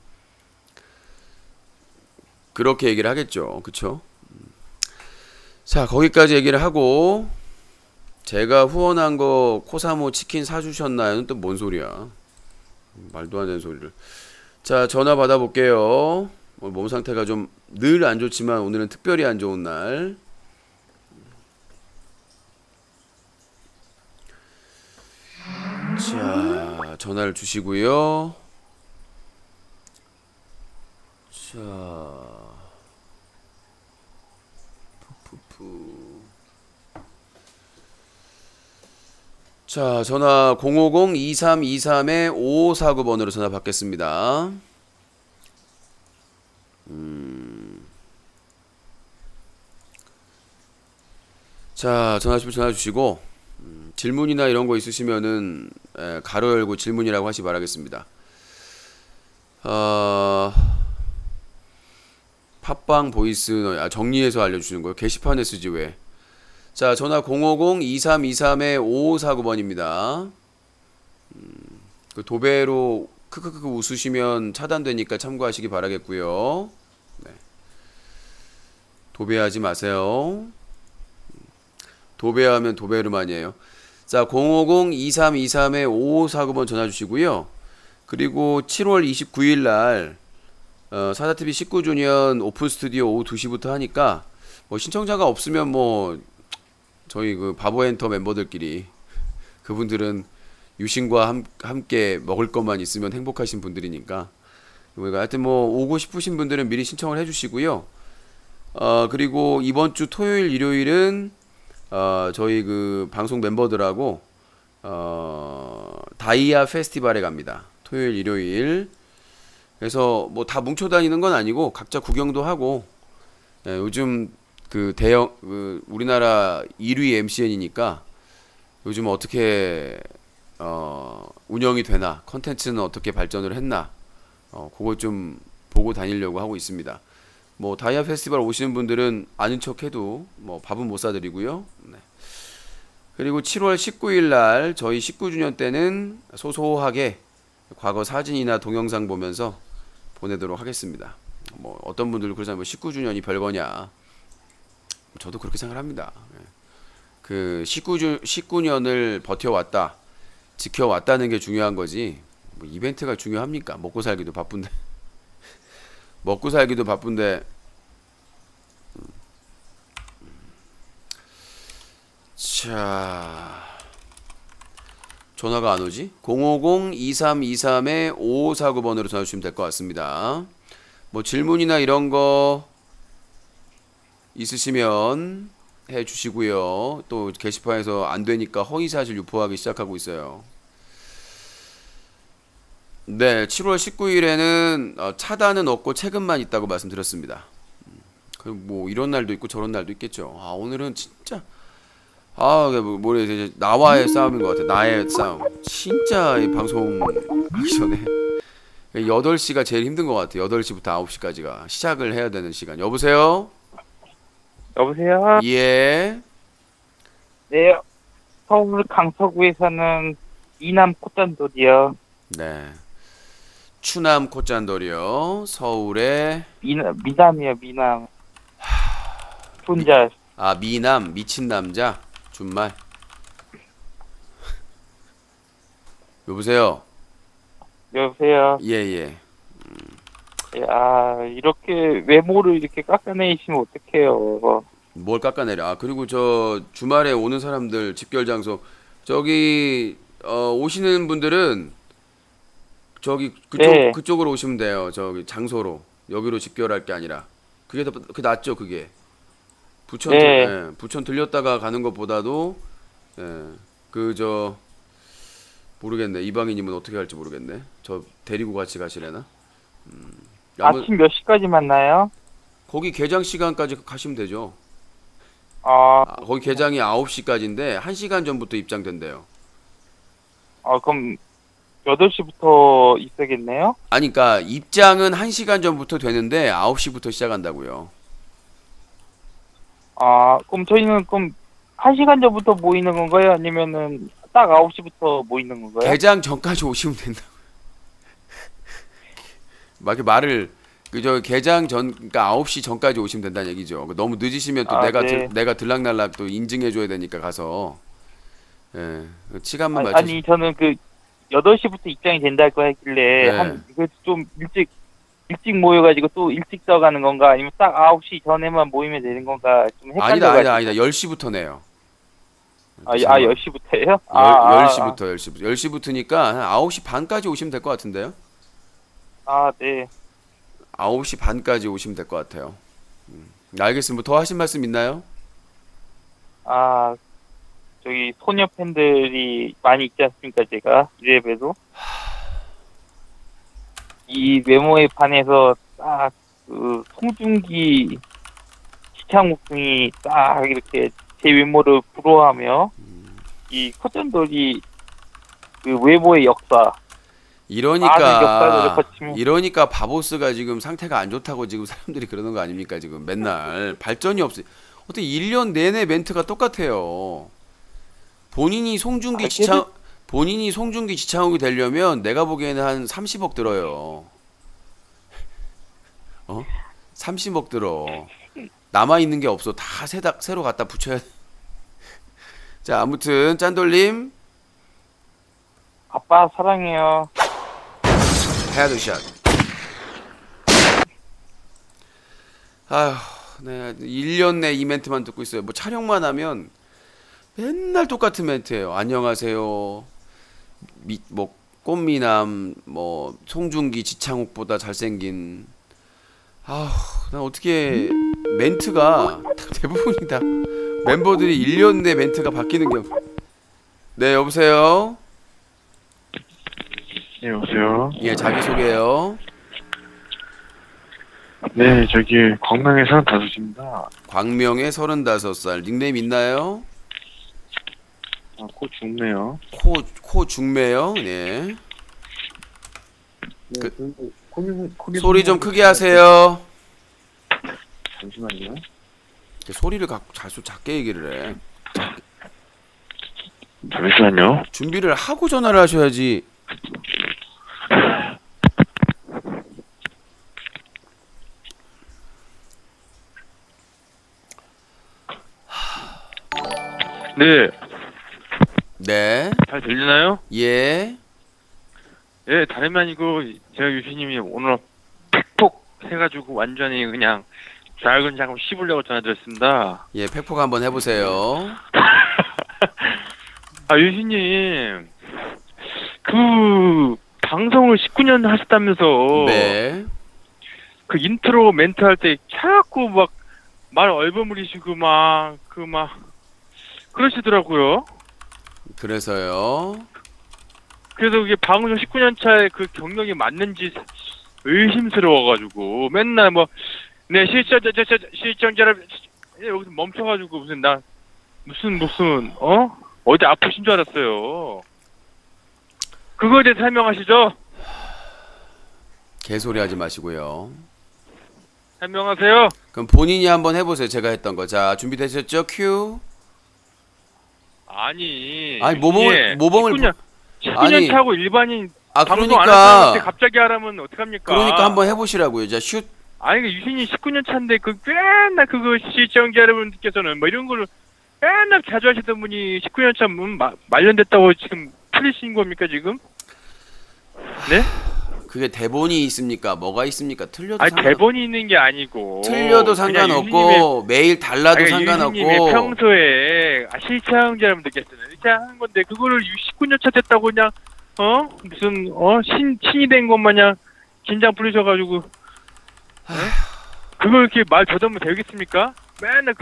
그렇게 얘기를 하겠죠. 그쵸? 자, 거기까지 얘기를 하고, 제가 후원한 거 코사모 치킨 사주셨나요? 또 뭔 소리야? 말도 안 되는 소리를. 자, 전화 받아볼게요. 몸 상태가 좀 늘 안 좋지만 오늘은 특별히 안 좋은 날. 자, 전화를 주시고요. 자, 자, 전화 050-2323-5549번으로 전화 받겠습니다. 자, 전화 주시고 질문이나 이런 거 있으시면은 가로 열고 질문이라고 하시 바라겠습니다. 팟빵 보이스 정리해서 알려주시는 거예요. 게시판에 쓰지 왜? 자, 전화 050-2323-5549번입니다. 그 도배로 크크크 웃으시면 차단되니까 참고하시기 바라겠고요. 네. 도배하지 마세요. 도배하면 도배르만이에요. 자, 050-2323-5549번 전화 주시고요. 그리고 7월 29일 날 사자TV 19주년 오픈 스튜디오 오후 2시부터 하니까 뭐 신청자가 없으면 뭐 저희 그 바보엔터 멤버들끼리 그분들은 유신과 함께 먹을 것만 있으면 행복하신 분들이니까 하여튼 뭐 오고 싶으신 분들은 미리 신청을 해주시고요. 그리고 이번 주 토요일 일요일은 저희 그 방송 멤버들하고 다이아 페스티벌에 갑니다. 토요일 일요일. 그래서 뭐 다 뭉쳐 다니는 건 아니고 각자 구경도 하고 요즘 그 대형 우리나라 1위 MCN이니까 요즘 어떻게 운영이 되나, 컨텐츠는 어떻게 발전을 했나, 그거 좀 보고 다니려고 하고 있습니다. 뭐 다이아 페스티벌 오시는 분들은 아는 척해도 뭐 밥은 못 사드리고요. 네. 그리고 7월 19일 날 저희 19주년 때는 소소하게 과거 사진이나 동영상 보면서 보내도록 하겠습니다. 뭐 어떤 분들은 그러잖아요. 뭐 19주년이 별거냐. 저도 그렇게 생각합니다. 그 19년을 버텨왔다, 지켜왔다는 게 중요한 거지. 뭐 이벤트가 중요합니까? 먹고 살기도 바쁜데. 먹고 살기도 바쁜데. 자, 전화가 안 오지? 050-2323-5549번으로 전화 주시면 될 것 같습니다. 뭐 질문이나 이런 거 있으시면 해 주시고요. 또 게시판에서 안 되니까 허위사실 유포하기 시작하고 있어요. 네, 7월 19일에는 차단은 없고 체급만 있다고 말씀드렸습니다. 뭐 이런 날도 있고 저런 날도 있겠죠. 아, 오늘은 진짜 뭐래 이제 나와의 싸움인 것 같아. 나의 싸움. 진짜 이 방송 하기 전에 8시가 제일 힘든 것 같아. 8시부터 9시까지가 시작을 해야 되는 시간. 여보세요? 여보세요? 예. 네, 서울 강서구에 사는 이남 콧잔돌이요. 네. 추남 콧잔돌이요. 서울에 미남이요, 미남. 혼자. 아, 미남, 미친 남자. 준말. 여보세요? 여보세요? 예. 야, 이렇게 외모를 이렇게 깎아내리시면 어떡해요. 뭘 깎아내려. 아, 그리고 저 주말에 오는 사람들 집결 장소 저기 오시는 분들은 저기 네. 그쪽으로 오시면 돼요. 저기 장소로. 여기로 집결할 게 아니라. 그게 더 낫죠, 그게. 부천 네. 부천 들렸다가 가는 것보다도 모르겠네. 이방희님은 어떻게 할지 모르겠네. 저 데리고 같이 가시려나? 아침 몇 시까지 만나요? 거기 개장 시간까지 가시면 되죠. 거기 개장이 9시까지인데 1시간 전부터 입장된대요. 그럼 8시부터 있어야겠네요? 아니, 그러니까 입장은 1시간 전부터 되는데 9시부터 시작한다고요. 그럼 저희는 1시간 전부터 모이는 건가요? 아니면은 딱 9시부터 모이는 건가요? 개장 전까지 오시면 된다고. 막 이렇게 말을 개장 전, 그러니까 9시 전까지 오시면 된다는 얘기죠. 너무 늦으시면 또 네. 내가 들락날락 또 인증해 줘야 되니까 가서. 시간만 맞춰서. 아니, 저는 8시부터 입장이 된다고 했길래 네. 좀 일찍 모여가지고 또 일찍 들어가는 건가, 아니면 딱 9시 전에만 모이면 되는 건가 좀 헷갈려가지고. 아니다. 10시부터 내요. 10시부터예요? 10시부터 10시부터니까 한 9시 반까지 오시면 될 것 같은데요. 네. 9시 반까지 오시면 될 것 같아요. 알겠습니다. 더 하신 말씀 있나요? 저기 소녀 팬들이 많이 있지 않습니까, 제가 이래봬도 이 외모에 반해서 딱 송중기, 지창욱 등이 딱 이렇게 제 외모를 부러워하며 이 코튼돌이 그 외모의 역사. 역사를 이러니까 거치면 이러니까 바보스가 지금 상태가 안 좋다고 지금 사람들이 그러는 거 아닙니까? 지금 맨날 발전이 없어. 어떻게 1년 내내 멘트가 똑같아요. 본인이 송중기 지창욱이 되려면 내가 보기에는 한 30억 들어요. 30억 들어. 남아 있는 게 없어. 다 새로 갖다 붙여야 돼. 자, 아무튼 짠돌님 아빠 사랑해요. 헤드샷. 아휴, 네, 1년 내 이 멘트만 듣고 있어요. 뭐 촬영만 하면 맨날 똑같은 멘트예요. 안녕하세요. 뭐 꽃미남, 뭐 송중기, 지창욱보다 잘생긴. 아휴, 난 어떻게 멘트가 대부분이 다 멤버들이 1년 내 멘트가 바뀌는 게. 네, 여보세요. 네, 여보세요. 예, 자기소개요. 네, 저기 광명의 35입니다. 광명의 35살. 닉네임 있나요? 아, 코 죽네요. 코 중매요. 네. 네, 소리 좀 크게 하세요. 잠시만요. 소리를 갖고 작게 얘기를 해. 잠시만요. 준비를 하고 전화를 하셔야지. 네, 네. 잘 들리나요? 예. 예, 다름이 아니고 제가 유시님이 오늘 팩폭 해가지고 완전히 그냥 작은 잠깐 씹으려고 전화드렸습니다. 예, 팩폭 한번 해보세요. 아, 유시님, 그 방송을 19년 하셨다면서 네. 그 인트로 멘트 할 때 자꾸 막 말 얼버무리시고 막 그러시더라고요. 그래서요. 그래서 그게 방송 19년 차에 그 경력이 맞는지 의심스러워가지고 맨날 뭐 네 시청자 여러분 여기서 멈춰가지고 무슨 어디 아프신 줄 알았어요. 그거에 대해 설명하시죠. 개소리 하지 마시고요. 설명하세요. 그럼 본인이 한번 해보세요. 제가 했던 거. 자, 준비되셨죠? 큐. 아니 모범을 19년 차고 일반인 방송 안 하는 사람한테 갑자기 하라면 어떡합니까? 그러니까 한번 해보시라고요. 자, 슛. 아니 유신이 19년 차인데 그 맨날 그거 시청자 여러분께서는 뭐 이런 걸 맨날 자주 하시던 분이 19년 차 말년됐다고 지금 풀리신 겁니까 지금? 네? 그게 대본이 있습니까? 뭐가 있습니까? 틀려도 아니 대본이 있는 게 아니고 틀려도 상관없고 매일 달라도 상관없고 유신님이 평소에 시청자 여러분들께서는 이렇게 하는 건데 그거를 19년 차 됐다고 그냥 무슨 신이 된 것 마냥 긴장 풀리셔가지고 그걸 이렇게 말 더듬으면 되겠습니까? 맨날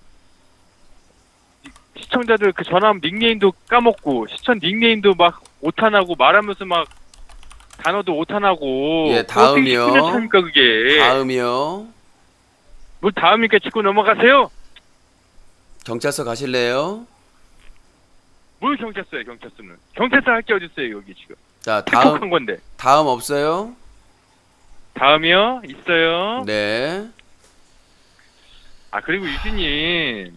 시청자들 그 전화하면 닉네임도 까먹고 시청 닉네임도 막 오탄하고 말하면서 막 단어도 오탄하고 예, 다음이요. 19년 차입니까 그게? 다음이요. 뭐 다음이니까 짚고 넘어가세요. 경찰서 가실래요? 뭘 경찰서예요 경찰서는? 경찰서 할 게 어딨어요 여기 지금? 자, 한 건데. 다음 없어요? 다음이요? 있어요? 네. 아 그리고 유진님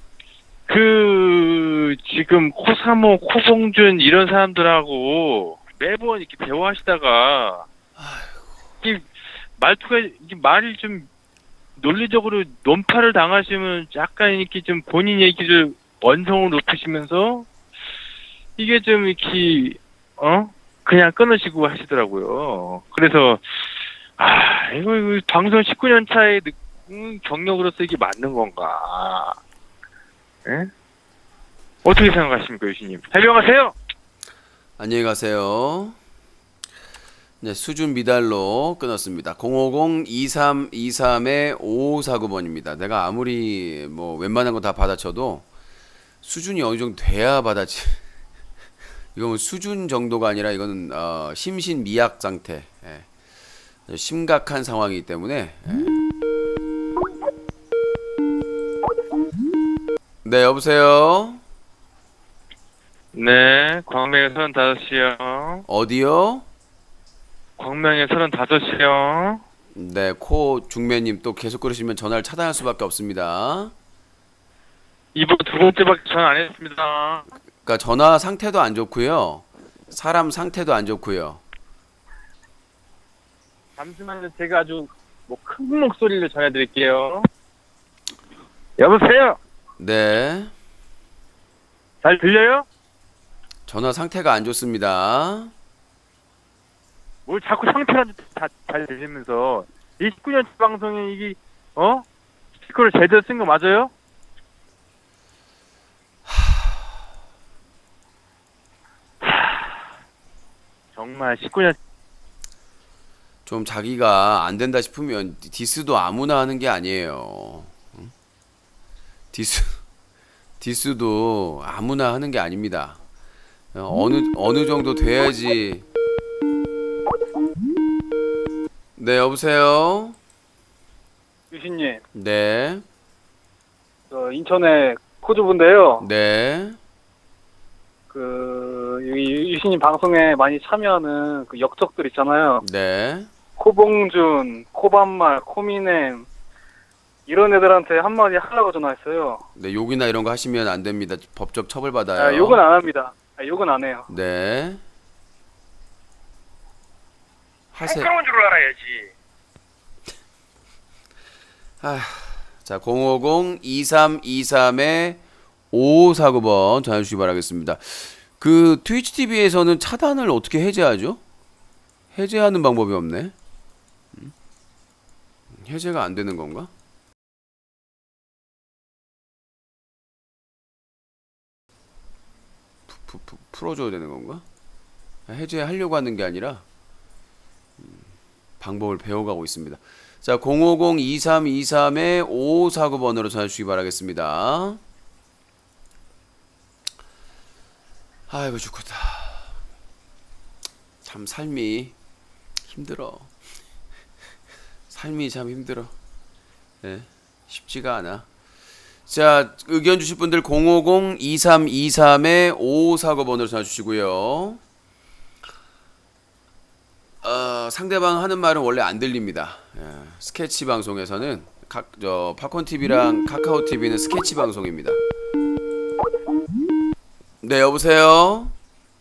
지금 코사모, 코봉준 이런 사람들하고 매번 이렇게 대화하시다가 이 말투가 이게 말이 좀 논리적으로 논파를 당하시면 약간 이렇게 좀 본인 얘기를 언성을 높이시면서 이게 좀 이렇게 그냥 끊으시고 하시더라고요. 그래서 이거 방송 19년 차의 경력으로서 이게 맞는 건가? 예? 어떻게 생각하십니까, 유신님? 설명하세요. 안녕히 가세요. 네, 수준 미달로 끊었습니다. 050-2323-5549번입니다. 내가 아무리 뭐 웬만한 거 다 받아쳐도 수준이 어느 정도 돼야 받아치. 이건 수준 정도가 아니라 이거는 심신미약 상태. 예. 심각한 상황이기 때문에. 예. 네, 여보세요. 네, 광명에 35시요. 어디요? 광명에 35시요. 네, 코 중매님 또 계속 그러시면 전화를 차단할 수밖에 없습니다. 이번 두 번째밖에 전화 안 했습니다. 그러니까 전화 상태도 안 좋고요. 사람 상태도 안 좋고요. 잠시만요. 제가 아주 뭐 큰 목소리로 전해드릴게요. 여보세요? 네, 잘 들려요? 전화 상태가 안 좋습니다. 뭘 자꾸 상태가 잘 들리면서 29년 방송에 이게 스피커를 제대로 쓴 거 맞아요? 정말 19년 좀 자기가 안 된다 싶으면 디스도 아무나 하는 게 아니에요. 응? 디스도 아무나 하는 게 아닙니다. 어느 정도 돼야지. 네, 여보세요? 유신님, 네, 저 인천의 코주부인데요. 네, 여기 유신님 방송에 많이 참여하는 그 역적들 있잖아요. 네. 코봉준, 코반말, 코미넴 이런 애들한테 한마디 하려고 전화했어요. 네, 욕이나 이런 거 하시면 안 됩니다. 법적 처벌 받아요. 아, 욕은 안 합니다. 욕은 안 해요. 네. 하세요. 줄 알아야지. 자, 050-2323-5549번 전화 주시기 바라겠습니다. 그 트위치 TV에서는 차단을 어떻게 해제하죠? 해제하는 방법이 없네. 해제가 안 되는 건가? 풀어줘야 되는 건가? 해제하려고 하는 게 아니라 방법을 배워가고 있습니다. 자, 050-2323-5549번으로 전화 주시기 바라겠습니다. 아이고 죽겠다. 참 삶이 힘들어. 삶이 참 힘들어. 네, 쉽지가 않아. 자, 의견 주실 분들 050-2323-5549번으로 전화 주시고요. 상대방 하는 말은 원래 안 들립니다. 스케치 방송에서는 팝콘 TV랑 카카오 TV는 스케치 방송입니다. 네, 여보세요.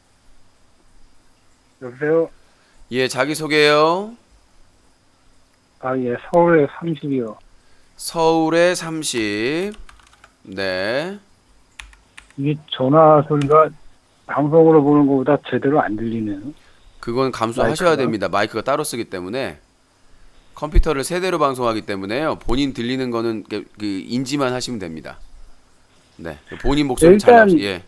여보세요? 예, 자기 소개요. 아, 예, 서울에 30이요. 서울에 30. 네. 이게 전화 소리가 방송으로 보는 것보다 제대로 안 들리네요. 그건 감수하셔야 됩니다. 마이크가 따로 쓰기 때문에. 컴퓨터를 세대로 방송하기 때문에요. 본인 들리는 거는 그 인지만 하시면 됩니다. 네. 본인 목소리 잘 나오시. 예.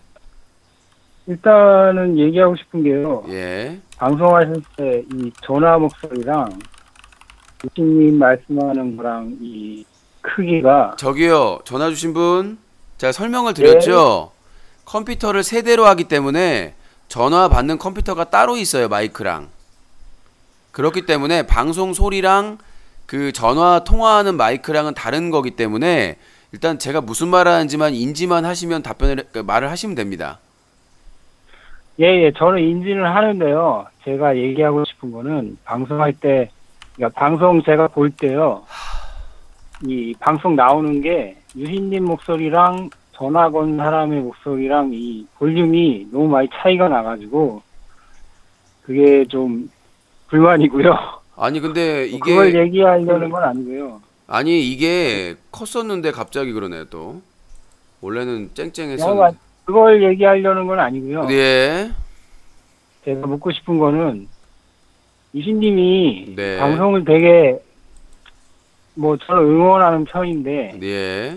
일단은 얘기하고 싶은 게요. 예. 방송하실 때 이 전화 목소리랑 유신님 말씀하는 거랑 이 크기가 저기요. 전화 주신 분 제가 설명을 드렸죠. 컴퓨터를 세대로 하기 때문에 전화 받는 컴퓨터가 따로 있어요. 마이크랑. 그렇기 때문에 방송 소리랑 그 전화 통화하는 마이크랑은 다른 거기 때문에 일단 제가 무슨 말 하는지만 인지만 하시면 말을 하시면 됩니다. 예, 저는 인지는 하는데요. 제가 얘기하고 싶은 거는 방송할 때, 그러니까 방송 제가 볼 때요. 이 방송 나오는 게 유희님 목소리랑 전화 건 사람의 목소리랑 이 볼륨이 너무 많이 차이가 나가지고 그게 좀 불만이고요. 아니 근데 이게 그걸 얘기하려는 건 아니고요. 아니 이게 컸었는데 갑자기 그러네 또. 원래는 쨍쨍했었는데. 그걸 얘기하려는 건 아니고요. 예. 제가 묻고 싶은 거는 유신님이 네. 방송을 되게 뭐 저는 응원하는 편인데 예.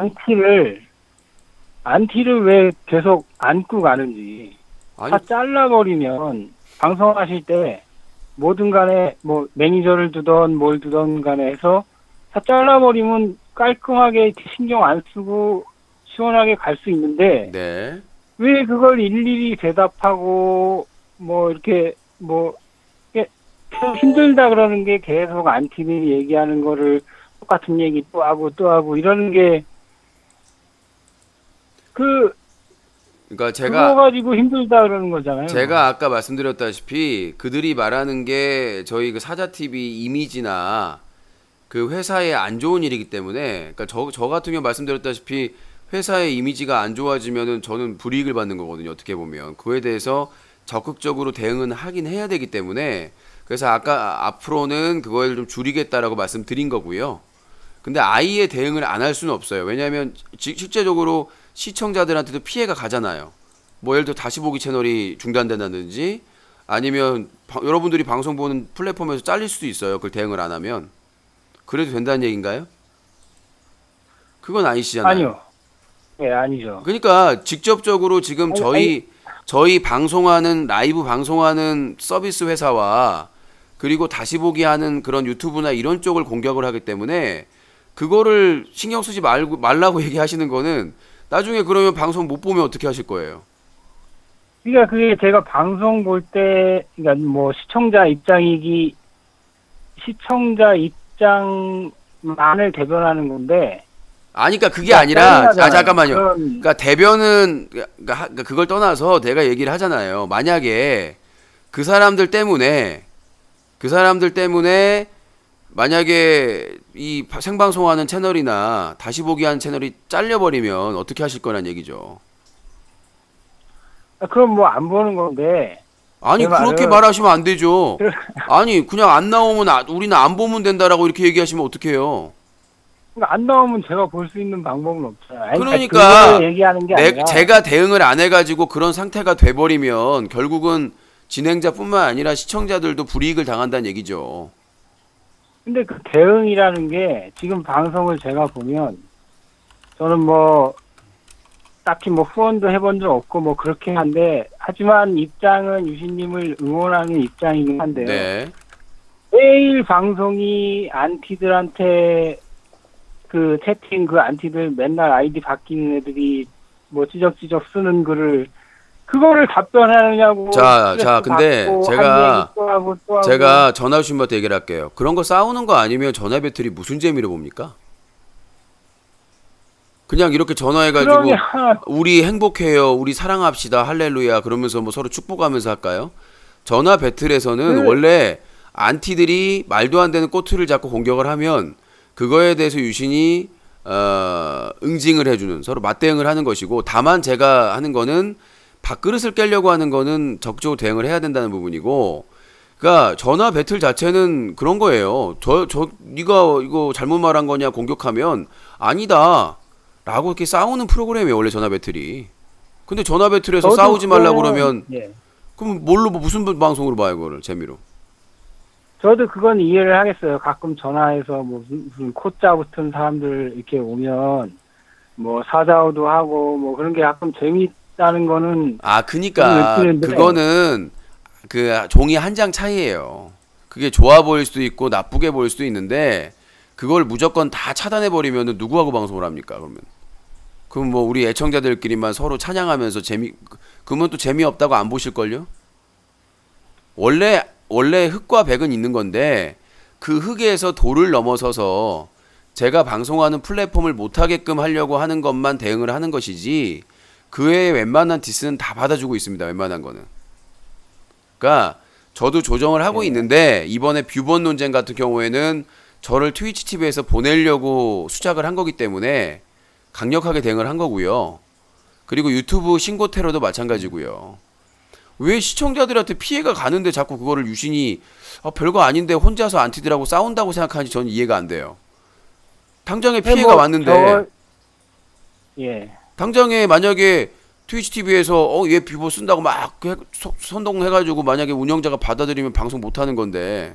안티를 왜 계속 안고 가는지. 아니 다 잘라버리면 방송하실 때 뭐든 간에 뭐 매니저를 두던 뭘 두던 간에 해서 다 잘라버리면 깔끔하게 신경 안 쓰고 시원하게 갈 수 있는데 네. 왜 그걸 일일이 대답하고 뭐 이렇게 뭐 힘들다 그러는 게 계속 안티들이 얘기하는 거를 똑같은 얘기 또 하고 이러는 게 그러니까 그거 가지고 힘들다 그러는 거잖아요. 제가 아까 말씀드렸다시피 그들이 말하는 게 저희 그 사자 TV 이미지나 그 회사에 안 좋은 일이기 때문에, 그러니까 저 같은 경우 말씀드렸다시피 회사의 이미지가 안 좋아지면은 저는 불이익을 받는 거거든요. 어떻게 보면 그에 대해서 적극적으로 대응은 하긴 해야 되기 때문에, 그래서 아까 앞으로는 그걸 좀 줄이겠다라고 말씀드린 거고요. 근데 아예 대응을 안 할 수는 없어요. 왜냐하면 실제적으로 시청자들한테도 피해가 가잖아요. 뭐 예를 들어 다시 보기 채널이 중단된다든지 아니면 여러분들이 방송 보는 플랫폼에서 잘릴 수도 있어요. 그걸 대응을 안 하면. 그래도 된다는 얘기인가요? 그건 아니시잖아요. 아니요. 예, 아니죠. 그러니까 직접적으로 지금 저희 방송하는 라이브 방송하는 서비스 회사와 그리고 다시 보기 하는 그런 유튜브나 이런 쪽을 공격을 하기 때문에 그거를 신경 쓰지 말라고 얘기하시는 거는 나중에 그러면 방송 못 보면 어떻게 하실 거예요? 그러니까 그게 제가 방송 볼 때, 그러니까 뭐 시청자 입장만을 대변하는 건데. 아니, 그러니까 그게 그러니까 아니라, 짜증나잖아요. 잠깐만요. 그런- 그러니까 대변은, 그러니까 그걸 떠나서 내가 얘기를 하잖아요. 만약에 그 사람들 때문에 만약에 이 생방송하는 채널이나 다시 보기 하는 채널이 잘려버리면 어떻게 하실 거란 얘기죠. 그럼 뭐 안 보는 건데. 아니, 제 그렇게 말은- 말하시면 안 되죠. 아니, 그냥 안 나오면 우리는 안 보면 된다라고 이렇게 얘기하시면 어떡해요. 그러니까 안 나오면 제가 볼 수 있는 방법은 없잖아요. 아니, 그러니까 그걸 얘기하는 게 아니라. 제가 대응을 안 해가지고 그런 상태가 돼버리면 결국은 진행자뿐만 아니라 시청자들도 불이익을 당한다는 얘기죠. 근데 그 대응이라는 게 지금 방송을 제가 보면 저는 뭐 딱히 뭐 후원도 해본 적 없고 뭐 그렇긴 한데, 하지만 입장은 유신님을 응원하는 입장이긴 한데요. 네. 매일 방송이 안티들한테 그 채팅 그 안티들 맨날 아이디 바뀌는 애들이 뭐 찌적찌적 쓰는 글을 그거를 답변하느냐고. 자, 스트레스 근데 받고 제가- 한 얘기 또 하고 또 하고. 제가 전화 주신 분한테 얘기를 할게요. 그런 거 싸우는 거 아니면 전화 배틀이 무슨 재미로 봅니까? 그냥 이렇게 전화해가지고 그러면 우리 행복해요, 우리 사랑합시다, 할렐루야 그러면서 뭐 서로 축복하면서 할까요? 전화 배틀에서는 원래 안티들이 말도 안 되는 꼬투리를 잡고 공격을 하면 그거에 대해서 유신이 응징을 해주는, 서로 맞대응을 하는 것이고, 다만 제가 하는 거는 밥그릇을 깨려고 하는 거는 적극적으로 대응을 해야 된다는 부분이고, 그러니까 전화 배틀 자체는 그런 거예요. 네가 이거 잘못 말한 거냐 공격하면 아니다 라고 이렇게 싸우는 프로그램이에요, 원래 전화 배틀이. 근데 전화 배틀에서 저도 싸우지 말라고 그거는- 그러면 예. 그럼 뭘로 무슨 방송으로 봐요, 그거를 재미로? 저도 그건 이해를 하겠어요. 가끔 전화해서 뭐 무슨 코짜 붙은 사람들 이렇게 오면 뭐 사자오도 하고 뭐 그런 게 가끔 재미있다는 거는. 아, 그니까 저는 느끼는데. 그거는 그 종이 한 장 차이예요. 그게 좋아 보일 수도 있고 나쁘게 보일 수도 있는데 그걸 무조건 다 차단해 버리면은 누구하고 방송을 합니까? 그럼 뭐 우리 애청자들끼리만 서로 찬양하면서 그러면 또 재미없다고 안 보실걸요? 원래 흑과 백은 있는 건데 그 흑에서 도를 넘어서서 제가 방송하는 플랫폼을 못하게끔 하려고 하는 것만 대응을 하는 것이지, 그 외에 웬만한 디스는 다 받아주고 있습니다. 웬만한 거는. 그러니까 저도 조정을 하고 있는데, 이번에 뷰번 논쟁 같은 경우에는 저를 트위치 TV에서 보내려고 수작을 한 거기 때문에 강력하게 대응을 한 거고요. 그리고 유튜브 신고 테러도 마찬가지고요. 왜 시청자들한테 피해가 가는데 자꾸 그거를 유신이 별거 아닌데 혼자서 안티들하고 싸운다고 생각하는지 저는 이해가 안 돼요. 당장에 피해가 뭐 왔는데 예. 당장에 만약에 트위치 TV에서 얘 뷰버 쓴다고 막 선동해가지고 만약에 운영자가 받아들이면 방송 못하는 건데,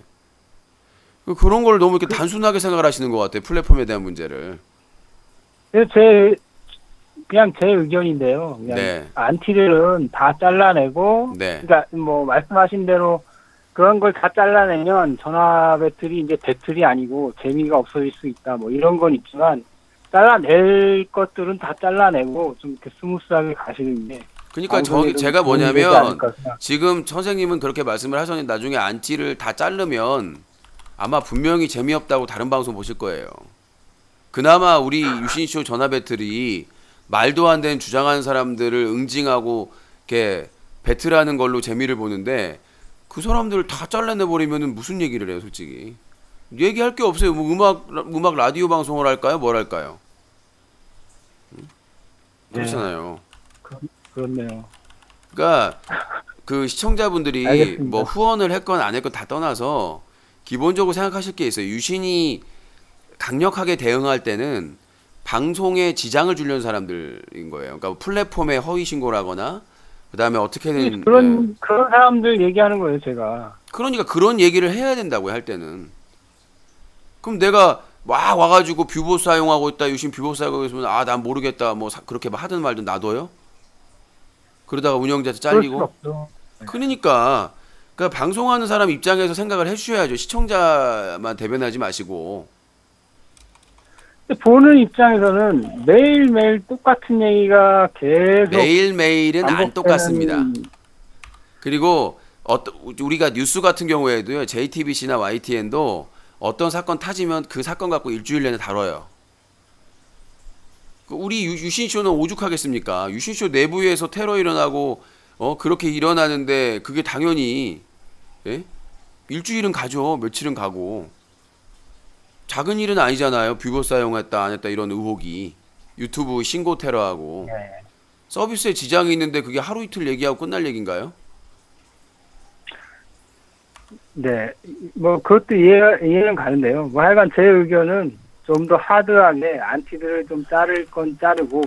그런 걸 너무 이렇게 단순하게 생각을 하시는 것 같아요. 플랫폼에 대한 문제를. 그냥 제 의견인데요. 그냥 네. 안티들은 다 잘라내고, 네. 그러니까 뭐 말씀하신 대로 그런 걸 다 잘라내면 전화 배틀이 이제 배틀이 아니고 재미가 없어질 수 있다. 뭐 이런 건 있지만 잘라낼 것들은 다 잘라내고 좀 이렇게 스무스하게 가시는 게. 그러니까 방송에 제가 좀 도움이 되지 뭐냐면 않을까 생각. 지금 선생님은 그렇게 말씀을 하셨는데 나중에 안티를 다 자르면 아마 분명히 재미없다고 다른 방송 보실 거예요. 그나마 우리 유신쇼 전화 배틀이 말도 안 되는 주장하는 사람들을 응징하고 이렇게 배틀하는 걸로 재미를 보는데 그 사람들을 다 잘라내 버리면은 무슨 얘기를 해요, 솔직히. 얘기할 게 없어요. 뭐 음악 라디오 방송을 할까요? 뭘 할까요? 그렇잖아요. 그렇네요. 그러니까 그 시청자분들이 알겠습니다. 뭐 후원을 했건 안 했건 다 떠나서 기본적으로 생각하실 게 있어요. 유신이 강력하게 대응할 때는 방송에 지장을 주려는 사람들인 거예요. 그러니까 플랫폼에 허위 신고를 하거나 그다음에 어떻게든 그런 사람들 얘기하는 거예요, 제가. 그러니까 그런 얘기를 해야 된다고요, 할 때는. 그럼 내가 막 와가지고 뷰보 사용하고 있다, 유신 뷰보 사용하고 있으면 난 모르겠다, 뭐 그렇게 하든 말든 놔둬요? 그러다가 운영자한테 그럴 수 잘리고. 없죠. 그러니까 방송하는 사람 입장에서 생각을 해주셔야죠. 시청자만 대변하지 마시고. 보는 입장에서는 매일매일 똑같은 얘기가 계속 매일매일은 안 반복되는 똑같습니다. 그리고 우리가 뉴스 같은 경우에도요, JTBC나 YTN도 어떤 사건 타지면 그 사건 갖고 일주일 내내 다뤄요. 우리 유신쇼는 오죽하겠습니까? 유신쇼 내부에서 테러 일어나고 그렇게 일어나는데 그게 당연히 일주일은 가죠. 며칠은 가고. 작은 일은 아니잖아요. 뷰버 사용했다 안 했다 이런 의혹이. 유튜브 신고 테러하고. 서비스에 지장이 있는데 그게 하루 이틀 얘기하고 끝날 얘기인가요? 네, 뭐 그것도 이해는 가는데요. 뭐 하여간 제 의견은 좀 더 하드하게 안티들을 좀 자를 건 자르고,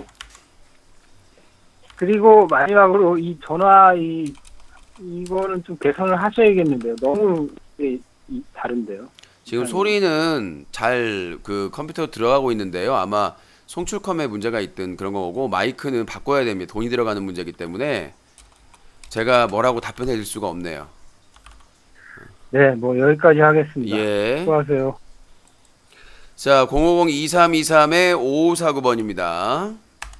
그리고 마지막으로 이 전화 이거는 좀 개선을 하셔야겠는데요. 너무 다른데요. 지금 소리는 잘 그 컴퓨터 들어가고 있는데요. 아마 송출컴에 문제가 있든 그런 거고, 마이크는 바꿔야 됩니다. 돈이 들어가는 문제이기 때문에 제가 뭐라고 답변해 드릴 수가 없네요. 네, 뭐 여기까지 하겠습니다. 예. 수고하세요. 자, 050-2323-5549번입니다.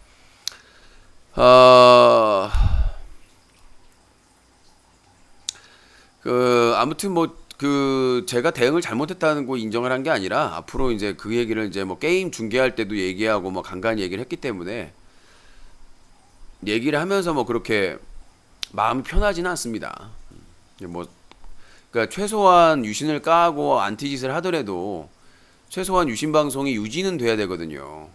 아무튼 제가 대응을 잘못했다는 거 인정을 한 게 아니라, 앞으로 이제 그 얘기를 이제 뭐 게임 중계할 때도 얘기하고 뭐 간간히 얘기를 했기 때문에, 얘기를 하면서 뭐 그렇게 마음이 편하지는 않습니다. 그러니까 최소한 유신을 까고 안티짓을 하더라도 최소한 유신 방송이 유지는 돼야 되거든요.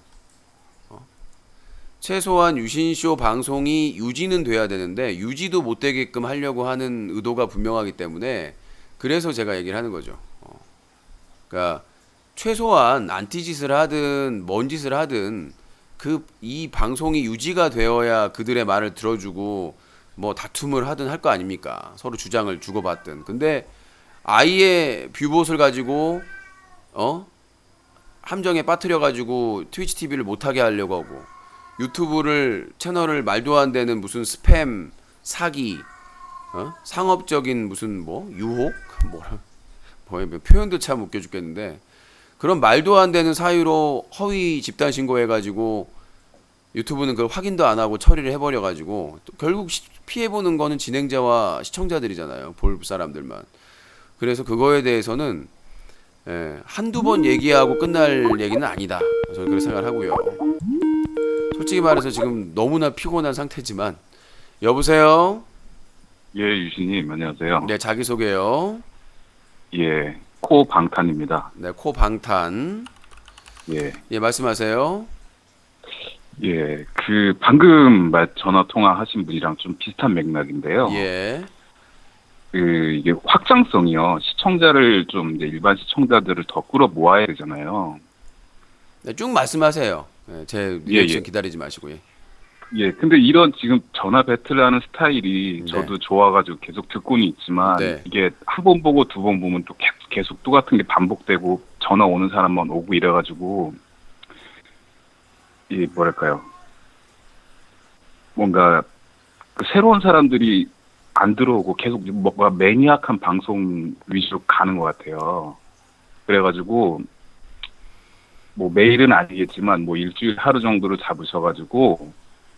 최소한 유신쇼 방송이 유지는 돼야 되는데 유지도 못 되게끔 하려고 하는 의도가 분명하기 때문에, 그래서 제가 얘기를 하는 거죠. 그러니까 최소한 안티짓을 하든 뭔 짓을 하든 이 방송이 유지가 되어야 그들의 말을 들어주고 뭐 다툼을 하든 할 거 아닙니까? 서로 주장을 주고받든. 근데 아예 뷰봇을 가지고 함정에 빠뜨려 가지고 트위치 TV를 못하게 하려고 하고, 유튜브를 채널을 말도 안 되는 무슨 스팸 사기, 상업적인 무슨 유혹, 표현도 참 웃겨 죽겠는데, 그런 말도 안 되는 사유로 허위 집단 신고해 가지고 유튜브는 그걸 확인도 안 하고 처리를 해버려 가지고 결국 피해 보는 거는 진행자와 시청자들이잖아요. 볼 사람들만. 그래서 그거에 대해서는 한두 번 얘기하고 끝날 얘기는 아니다. 저는 그렇게 생각을 하고요. 솔직히 말해서 지금 너무나 피곤한 상태지만. 여보세요? 예, 유신님 안녕하세요. 네, 자기소개요. 예, 코방탄입니다. 네, 코방탄. 예. 예, 말씀하세요. 예, 방금 전화 통화하신 분이랑 좀 비슷한 맥락인데요. 예. 이게 확장성이요. 시청자를 좀 이제 일반 시청자들을 더 끌어 모아야 되잖아요. 네, 쭉 말씀하세요. 네, 제 리액션 기다리지 마시고. 예, 근데 이런 지금 전화 배틀하는 스타일이 네. 저도 좋아가지고 계속 듣고는 있지만, 네. 이게 한 번 보고 두 번 보면 또 계속 똑같은 게 반복되고 전화 오는 사람만 오고 이래가지고, 뭐랄까요, 뭔가 새로운 사람들이 안 들어오고 계속 뭔가 매니악한 방송 위주로 가는 것 같아요. 그래가지고 뭐 매일은 아니겠지만 뭐 일주일 하루 정도를 잡으셔가지고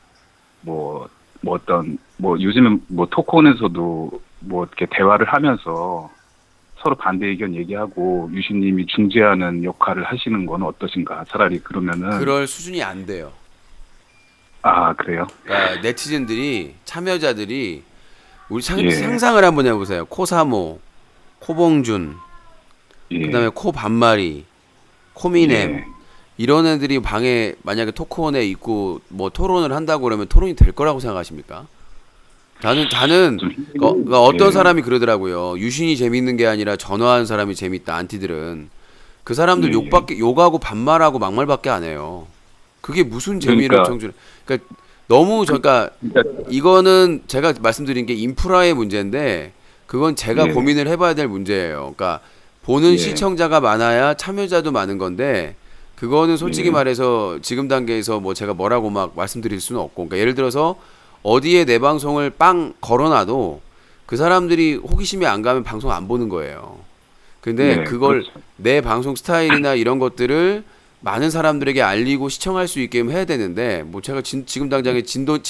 요즘은 토크온에서도 이렇게 대화를 하면서 서로 반대 의견 얘기하고 유신님이 중재하는 역할을 하시는 건 어떠신가? 차라리 그러면은. 그럴 수준이 안 돼요. 아, 그래요? 그러니까 네티즌들이 참여자들이 우리 예. 상상을 한번 해보세요. 코사모, 코봉준, 예. 그다음에 코반마리, 코미넴 예. 이런 애들이 방에 만약에 토크온에 있고 뭐 토론을 한다고 그러면 토론이 될 거라고 생각하십니까? 다는 좀 힘들긴 그러니까 어떤 예. 사람이 그러더라고요. 유신이 재밌는 게 아니라 전화하는 사람이 재밌다. 안티들은 그 사람들 예, 욕하고 반말하고 막말밖에 안 해요. 그게 무슨 재미를 그러니까- 청주? 그러니까 너무 그러니까 그러니까 이거는 제가 말씀드린 게 인프라의 문제인데 그건 제가 예. 고민을 해봐야 될 문제예요. 그러니까 보는 예. 시청자가 많아야 참여자도 많은 건데 그거는 솔직히 예. 말해서 지금 단계에서 뭐 제가 뭐라고 막 말씀드릴 수는 없고 그러니까 예를 들어서 어디에 내 방송을 빵 걸어놔도 그 사람들이 호기심이 안 가면 방송 안 보는 거예요. 근데 네, 그걸 그렇죠. 내 방송 스타일이나 이런 것들을 많은 사람들에게 알리고 시청할 수 있게 해야 되는데 뭐 제가 지금 당장에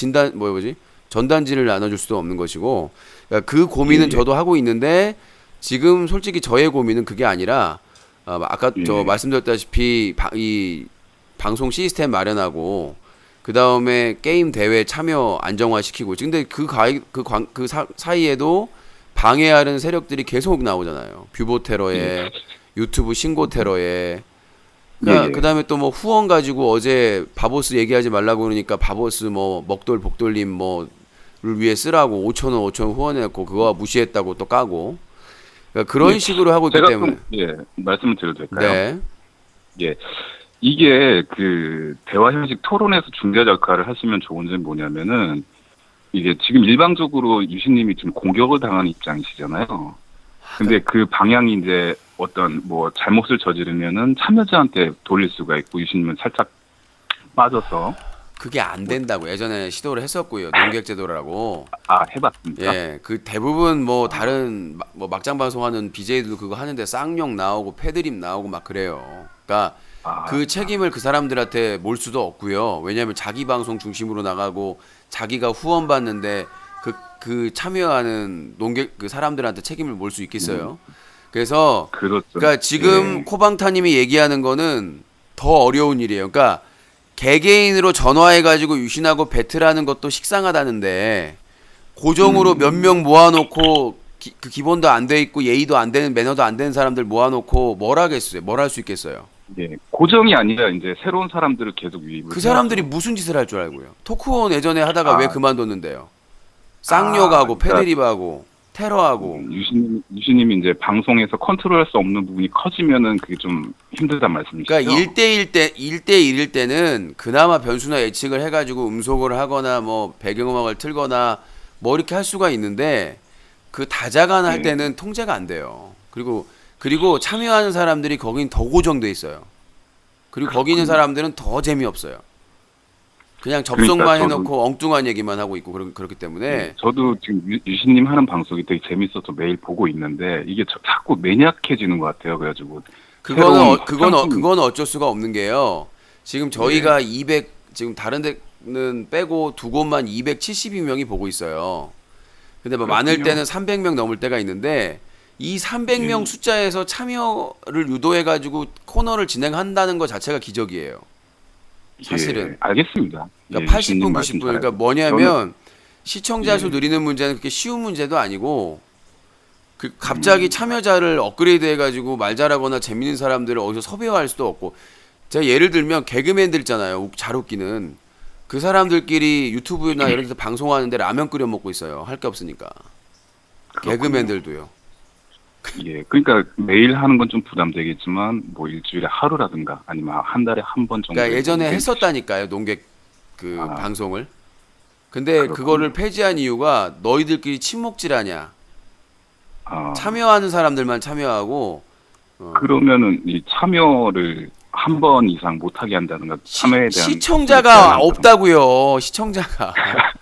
전단지를 나눠줄 수도 없는 것이고 그러니까 그 고민은 예. 저도 하고 있는데 지금 솔직히 저의 고민은 그게 아니라 아까 저 예. 말씀드렸다시피 이 방송 시스템 마련하고 그 다음에 게임 대회 참여 안정화시키고 근데 그 사이에도 방해하는 세력들이 계속 나오잖아요. 뷰보 테러에 유튜브 신고 테러에 그러니까 예. 그다음에 또 뭐 후원 가지고 어제 바보스 얘기하지 말라고 그러니까 바보스 뭐 먹돌 복돌림 뭐를 위해 쓰라고 5,000원 후원해놓고 그거 무시했다고 또 까고 그러니까 그런 예. 식으로 하고 있기 제가 때문에 좀 말씀을 드려도 될까요? 네. 이게 그 대화 형식 토론에서 중재자 역할을 하시면 좋은 점이 뭐냐면은 이게 지금 일방적으로 유신님이 좀 공격을 당하는 입장이시잖아요. 근데 그 방향이 이제 어떤 뭐 잘못을 저지르면은 참여자한테 돌릴 수가 있고 유신님은 살짝 빠져서 그게 안 된다고 예전에 시도를 했었고요. 농객제도라고. 해봤습니다. 예, 그 대부분 뭐 다른 뭐 막장 방송하는 BJ들도 그거 하는데 쌍욕 나오고 패드립 나오고 막 그래요. 그러니까 그 책임을 그 사람들한테 몰 수도 없고요. 왜냐하면 자기 방송 중심으로 나가고 자기가 후원 받는데 그 참여하는 농객 그 사람들한테 책임을 몰 수 있겠어요. 그래서 그렇죠. 그러니까 지금 예. 코방타님이 얘기하는 거는 더 어려운 일이에요. 그러니까 개개인으로 전화해가지고 유신하고 배틀하는 것도 식상하다는데 고정으로 몇 명 모아놓고 그 기본도 안 돼 있고 예의도 안 되는 매너도 안 되는 사람들 모아놓고 뭘 하겠어요? 뭘 할 수 있겠어요? 예, 고정이 아니라 이제 새로운 사람들을 계속 유입을 그 사람들이 무슨 짓을 할 줄 알고요? 토크온 예전에 하다가 왜 그만뒀는데요? 쌍욕하고 그러니까 패드립하고 테러하고 유신님이 이제 방송에서 컨트롤할 수 없는 부분이 커지면은 그게 좀 힘들단 말씀이시죠? 그러니까 1대1일 때는 그나마 변수나 예측을 해가지고 음속을 하거나 뭐 배경음악을 틀거나 뭐 이렇게 할 수가 있는데 그 다자간 할 때는 통제가 안 돼요. 그리고 참여하는 사람들이 거긴 더 고정돼 있어요. 그리고 거기 있는 사람들은 더 재미없어요. 그냥 접속만 그러니까 해놓고 엉뚱한 얘기만 하고 있고 그렇기 때문에 저도 지금 유신님 하는 방송이 되게 재밌어서 매일 보고 있는데 이게 자꾸 매니악해지는 것 같아요. 그래가지고 그건 어쩔 수가 없는 게요. 지금 저희가 200 지금 다른 데는 빼고 두 곳만 272명이 보고 있어요. 근데 뭐 많을 때는 300명 넘을 때가 있는데 이 300명 숫자에서 참여를 유도해가지고 코너를 진행한다는 것 자체가 기적이에요. 사실은. 예, 알겠습니다. 그러니까 예, 유신님 80분, 말씀 90분. 그러니까 잘해요. 뭐냐면 시청자 수 늘리는 문제는 그렇게 쉬운 문제도 아니고 갑자기 참여자를 업그레이드 해가지고 말 잘하거나 재밌는 사람들을 어디서 섭외할 수도 없고 제가 예를 들면 개그맨들 있잖아요. 잘 웃기는 그 사람들끼리 유튜브나 이런 데서 방송하는데 라면 끓여 먹고 있어요. 할 게 없으니까. 개그맨들도요. 예, 그러니까 매일 하는 건 좀 부담되겠지만 뭐 일주일에 하루라든가 아니면 한 달에 한 번 정도. 그러니까 예전에 했었다니까요. 농객 방송을. 근데 그렇군요. 그거를 폐지한 이유가 너희들끼리 침묵질하냐. 참여하는 사람들만 참여하고. 그러면은 이 참여를 한 번 이상 못하게 한다든가 참여에 대한 시청자가 없다고요. 시청자가.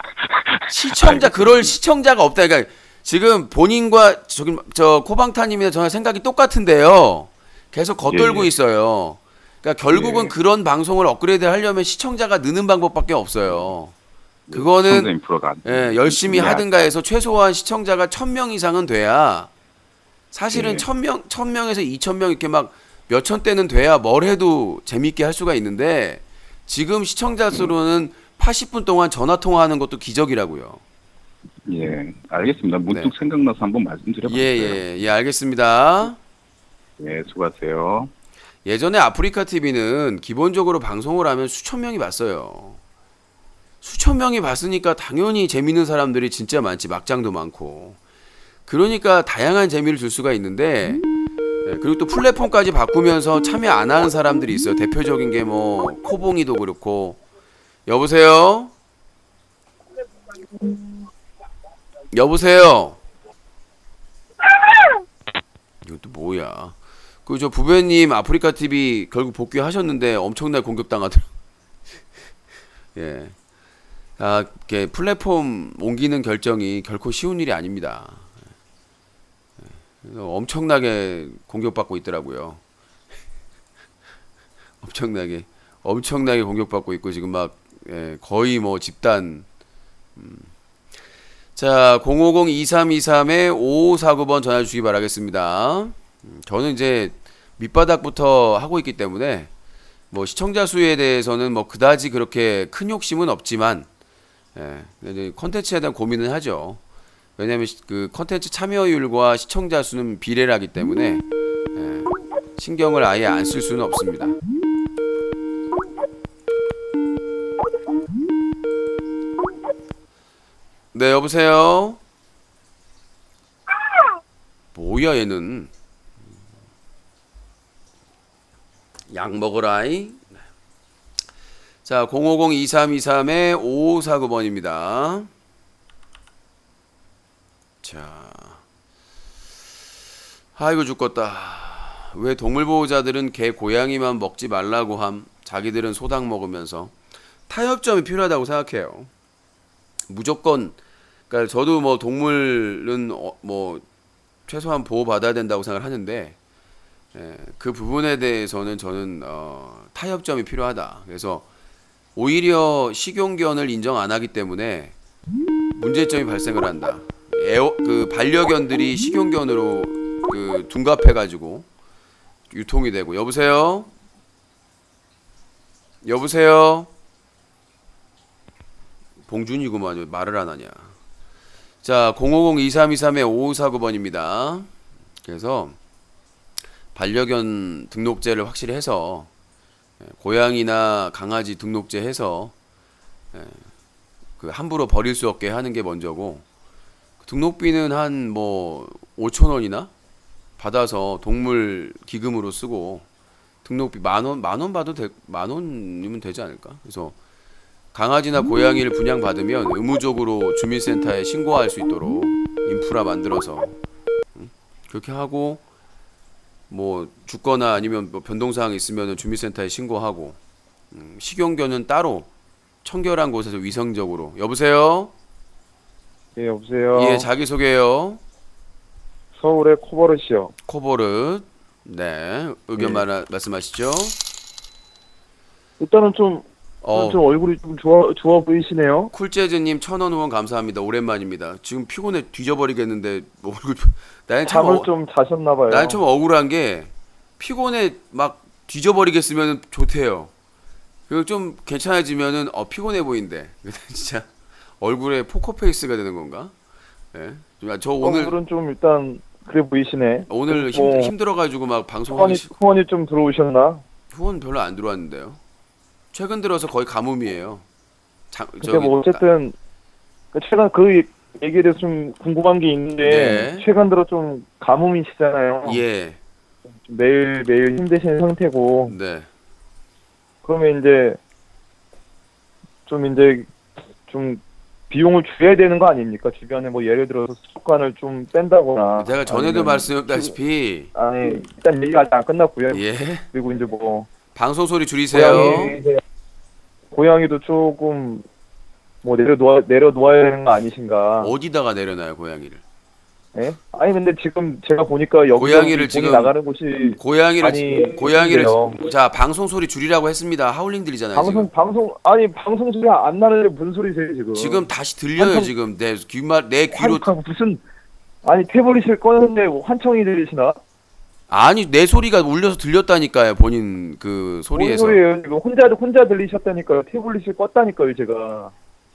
그럴 시청자가 없다. 그러니까 지금 본인과 저 코방타님이나 저랑 생각이 똑같은데요. 계속 겉돌고 있어요. 그러니까 결국은 그런 방송을 업그레이드 하려면 시청자가 느는 방법밖에 없어요. 그거는 열심히 하든가 해서 최소한 시청자가 1000명 이상은 돼야 사실은 1000명에서 2000명 이렇게 막 몇천 대는 돼야 뭘 해도 재밌게 할 수가 있는데 지금 시청자 수로는 80분 동안 전화 통화하는 것도 기적이라고요. 예, 알겠습니다. 문득 네. 생각나서 한번 말씀드려봤어요. 예, 알겠습니다. 예, 수고하세요. 예전에 아프리카 TV는 기본적으로 방송을 하면 수천 명이 봤어요. 수천 명이 봤으니까 당연히 재밌는 사람들이 진짜 많지, 막장도 많고. 그러니까 다양한 재미를 줄 수가 있는데, 그리고 또 플랫폼까지 바꾸면서 참여 안 하는 사람들이 있어요. 대표적인 게 뭐 코봉이도 그렇고. 여보세요? 여보세요? 이것도 뭐야? 그 저 부배님 아프리카 TV 결국 복귀하셨는데 엄청나게 공격당하더라고요. 예. 아, 이렇게 플랫폼 옮기는 결정이 결코 쉬운 일이 아닙니다. 엄청나게 공격받고 있더라고요. 엄청나게 공격받고 있고 지금 막 거의 뭐 집단. 자, 050-2323-5549번 전화 주시기 바라겠습니다. 저는 이제 밑바닥부터 하고 있기 때문에 뭐 시청자 수에 대해서는 뭐 그다지 그렇게 큰 욕심은 없지만 이제 컨텐츠에 대한 고민은 하죠. 왜냐하면 그 컨텐츠 참여율과 시청자 수는 비례를 하기 때문에 신경을 아예 안 쓸 수는 없습니다. 네, 여보세요? 뭐야 얘는? 약 먹으라이. 자, 050-2323-5549번입니다. 자, 아이고 죽겠다. 왜 동물보호자들은 개 고양이만 먹지 말라고 함? 자기들은 소닭 먹으면서. 타협점이 필요하다고 생각해요. 무조건. 그러니까 저도 뭐 동물은 뭐 최소한 보호받아야 된다고 생각을 하는데, 그 부분에 대해서는 저는 타협점이 필요하다. 그래서 오히려 식용견을 인정 안 하기 때문에 문제점이 발생을 한다. 그 반려견들이 식용견으로 그 둔갑해가지고 유통이 되고. 여보세요? 여보세요? 봉준이구만. 왜 말을 안 하냐. 자, 050-2323-5549번입니다. 그래서 반려견 등록제를 확실히 해서 고양이나 강아지 등록제 해서 그 함부로 버릴 수 없게 하는 게 먼저고, 등록비는 한 뭐 5,000원이나 받아서 동물 기금으로 쓰고, 등록비 만원 받아도 만원이면 되지 않을까? 그래서 강아지나 고양이를 분양받으면 의무적으로 주민센터에 신고할 수 있도록 인프라 만들어서 그렇게 하고, 뭐 죽거나 아니면 뭐 변동사항 있으면 주민센터에 신고하고, 식용견은 따로 청결한 곳에서 위생적으로. 여보세요? 예, 여보세요. 예, 자기소개요. 서울의 코버릇이요. 코버릇. 네, 의견 말씀하시죠. 일단은 좀 얼굴이 좀 좋아 보이시네요. 쿨재즈님 1,000원 후원 감사합니다. 오랜만입니다. 지금 피곤해 뒤져버리겠는데 뭐 얼굴. 나는 잠을 좀 자셨나봐요. 나는 좀 억울한 게 피곤해 막 뒤져버리겠으면 좋대요. 그리고 좀 괜찮아지면은 피곤해 보인대. 진짜 얼굴에 포커페이스가 되는 건가? 예. 저 오늘 얼굴은 좀 일단 그래 보이시네. 오늘 힘들어가지고 막 방송하기 후원이 좀 들어오셨나? 후원 별로 안 들어왔는데요. 최근 들어서 거의 가뭄이에요. 근데 뭐 어쨌든 최근 그 얘기에 대해서 좀 궁금한 게 있는데, 네. 최근 들어 좀 가뭄이시잖아요. 예. 매일 힘드신 상태고. 네. 그러면 이제 좀 비용을 줄여야 되는 거 아닙니까? 주변에 뭐 예를 들어서 수족관을 좀 뺀다거나. 제가 전에도 말씀드렸다시피. 아니, 일단 얘기가 아직 안 끝났고요. 예. 그리고 이제 뭐 방송 소리 줄이세요. 고양이도 조금 뭐 내려놓아야 되는 거 아니신가? 어디다가 내려놔요, 고양이를? 예? 아니 근데 지금 제가 보니까 여기 고양이를 지금 나가는 곳이 고양이를 자, 방송 소리 줄이라고 했습니다. 하울링 들리잖아요. 방송 소리 안 나는데 무슨 소리세요 지금? 지금 다시 들려요. 지금 내 귀로 무슨 태블릿을 꺼냈는데 환청이 들리시나? 아니 내 소리가 울려서 들렸다니까요. 본인 그 뭔 소리에서. 소리예요? 지금 혼자 들리셨다니까요. 태블릿을 껐다니까요, 제가.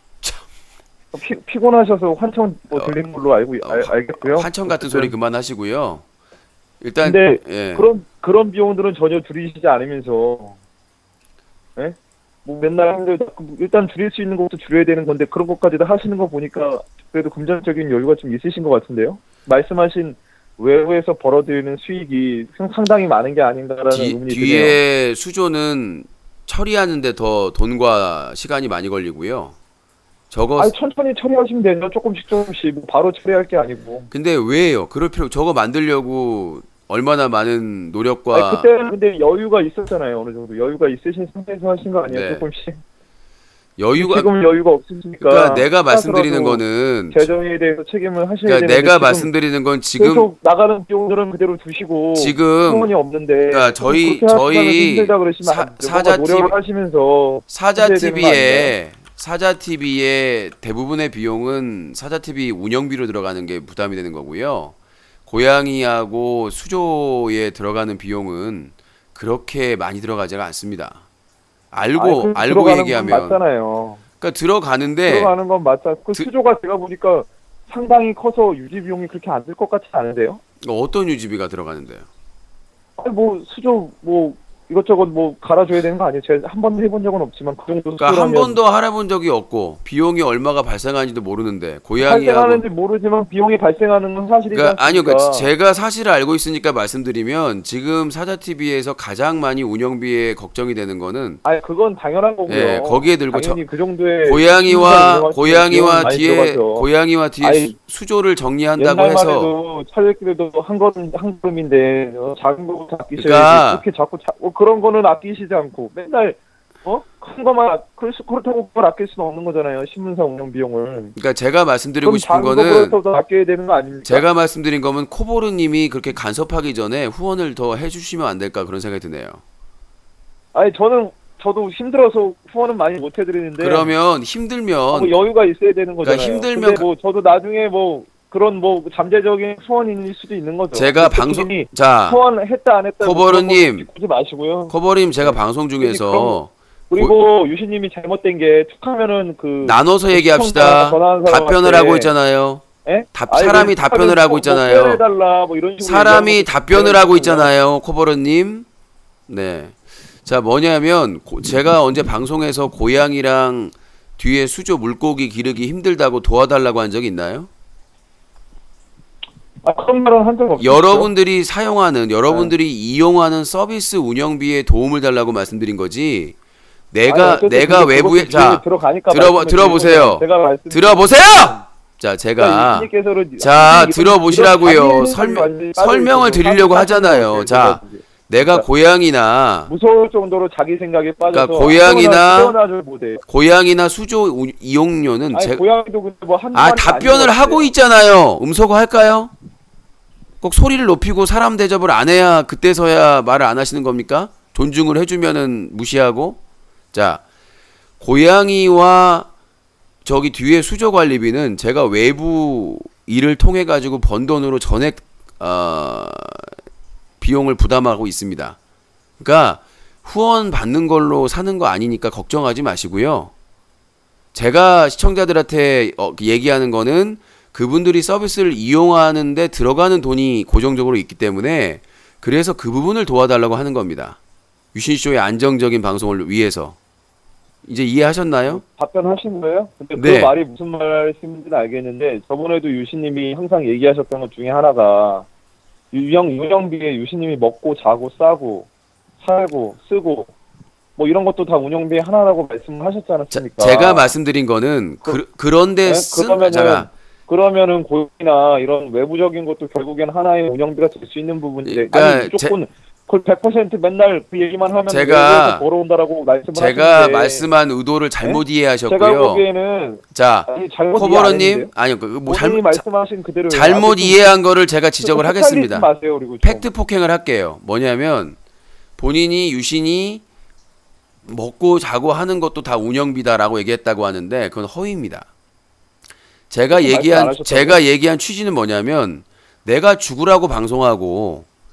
피곤하셔서 환청 뭐 들린 걸로 알겠고요. 환청 같은 소리 그만하시고요. 일단 근데 예. 그런 비용들은 전혀 줄이시지 않으면서, 예? 뭐 맨날 하는데 일단 줄일 수 있는 것도 줄여야 되는 건데 그런 것까지 다 하시는 거 보니까 그래도 금전적인 여유가 좀 있으신 것 같은데요. 말씀하신 외부에서 벌어들이는 수익이 상당히 많은 게 아닌가라는 의문이 드네요. 뒤에 수조는 처리하는데 더 돈과 시간이 많이 걸리고요. 저거 아니 천천히 처리하시면 되죠. 조금씩 뭐 바로 처리할 게 아니고. 근데 왜요? 그럴 필요 저거 만들려고 얼마나 많은 노력과 아니, 그때는 근데 여유가 있었잖아요. 어느 정도 여유가 있으신 상태에서 하신 거 아니에요? 네. 조금씩. 여유가 지금 여유가 없으시니까. 그러니까 내가 말씀드리는 거는 재정에 대해서 책임을 하셔야 그러니까 되는데 내가 말씀드리는 건 지금 계속 나가는 비용들은 그대로 두시고 지금 소원이 없는데 그러니까 저희 힘들다 그러시면 사자 노력을 하시면서 사자 TV의 대부분의 비용은 사자 TV 운영비로 들어가는 게 부담이 되는 거고요. 고양이하고 수조에 들어가는 비용은 그렇게 많이 들어가지가 않습니다. 알고 얘기하면 맞잖아요. 그러니까 들어가는데 들어가는 건 맞죠. 그 수조가 제가 보니까 상당히 커서 유지 비용이 그렇게 안 들 것 같지 않은데요? 어떤 유지비가 들어가는데요? 아니 뭐 수조 뭐 이것저것 뭐 갈아줘야 되는 거 아니에요? 제가 한 번도 해본 적은 없지만 그 정도 그러니까 한 번도 할아본 적이 없고 비용이 얼마가 발생하는지도 모르는데 고양이하고 발생하는지 모르지만 비용이 발생하는 건 사실이지 그러니까 아니요, 않습니까? 그러니까 제가 사실을 알고 있으니까 말씀드리면 지금 사자 TV에서 가장 많이 운영비에 걱정이 되는 거는 아니 그건 당연한 거고요. 예, 거기에 들고 당연히 그 정도의 고양이와 뒤에 아니, 수조를 정리한다고 옛날만 해서 해도 차례길에도 한 걸음인데 작은 거부터 아끼셔야지. 그러니까 그렇게 자꾸 그런 거는 아끼시지 않고 맨날 큰 거만 그렇다고 그걸 아낄 수는 없는 거잖아요. 신문사 운영 비용을. 그러니까 제가 말씀드리고 싶은 거는 작은 아껴야 되는 거 아닙니까? 제가 말씀드린 거면 코보르님이 그렇게 간섭하기 전에 후원을 더 해주시면 안 될까 그런 생각이 드네요. 아니 저도 힘들어서 후원은 많이 못 해드리는데. 그러면 힘들면 뭐 여유가 있어야 되는 거잖아요. 그러니까 힘들면 근데 뭐 저도 나중에 뭐 그런 뭐 잠재적인 후원일 수도 있는 거죠. 제가 방송 자 후원했다 안 했다 코버르님 굳이 마시고요. 코버르님 제가 방송 중에서 그리고 유신님이 잘못된 게 툭하면은 그 나눠서 얘기합시다. 답변을 하고 있잖아요. 예? 사람이 답변을 하고 있잖아요. 뭐 이런 식으로 사람이 답변을 하고 있잖아요, 코버르님. 네. 자 뭐냐면 제가 언제 방송에서 고양이랑 뒤에 수조 물고기 기르기 힘들다고 도와달라고 한 적이 있나요? 그런 말은 한 적 없어요. 여러분들이 사용하는 여러분들이 이용하는 서비스 운영비에 도움을 달라고 말씀드린 거지. 내가 외부에 자 들어보세요. 들어보세요. 자 제가 자 들어보시라고요. 설명을 드리려고 하잖아요. 자 내가 고양이나 무서울 정도로 자기 생각에 빠져서 그러니까 고양이나 수조 이용료는 고양이도 뭐 답변을 하고 있잖아요. 음소거 할까요? 꼭 소리를 높이고 사람 대접을 안 해야 그때서야 말을 안 하시는 겁니까? 존중을 해주면은 무시하고. 자 고양이와 저기 뒤에 수조 관리비는 제가 외부 일을 통해 가지고 번 돈으로 전액 비용을 부담하고 있습니다. 그러니까 후원 받는 걸로 사는 거 아니니까 걱정하지 마시고요. 제가 시청자들한테 얘기하는 거는 그분들이 서비스를 이용하는데 들어가는 돈이 고정적으로 있기 때문에 그래서 그 부분을 도와달라고 하는 겁니다. 유신쇼의 안정적인 방송을 위해서. 이제 이해하셨나요? 답변하신 거예요? 근데 네. 그 말이 무슨 말씀인지는 알겠는데 저번에도 유신님이 항상 얘기하셨던 것 중에 하나가 운영비에 유신님이 먹고 자고 싸고 살고 쓰고 뭐 이런 것도 다 운영비의 하나라고 말씀을 하셨지 않았습니까? 제가 말씀드린 거는 그런데 그러면은 고용이나 이런 외부적인 것도 결국엔 하나의 운영비가 될 수 있는 부분인데 아니 무조건 그걸 100% 맨날 그 얘기만 하면 제가 벌어온다라고 말씀을 제가 하시는데 말씀한 의도를 잘못 이해하셨고요. 제가 보기에는 자 코버러님 아니요 뭐 말씀하신 그대로 잘못 이해한 거를 제가 지적을 하겠습니다. 마세요, 그리고 팩트 폭행을 할게요. 뭐냐면 본인이 유신이 먹고 자고 하는 것도 다 운영비다라고 얘기했다고 하는데 그건 허위입니다. 제가 얘기한 취지는 뭐냐면 내가 죽으라고 방송하고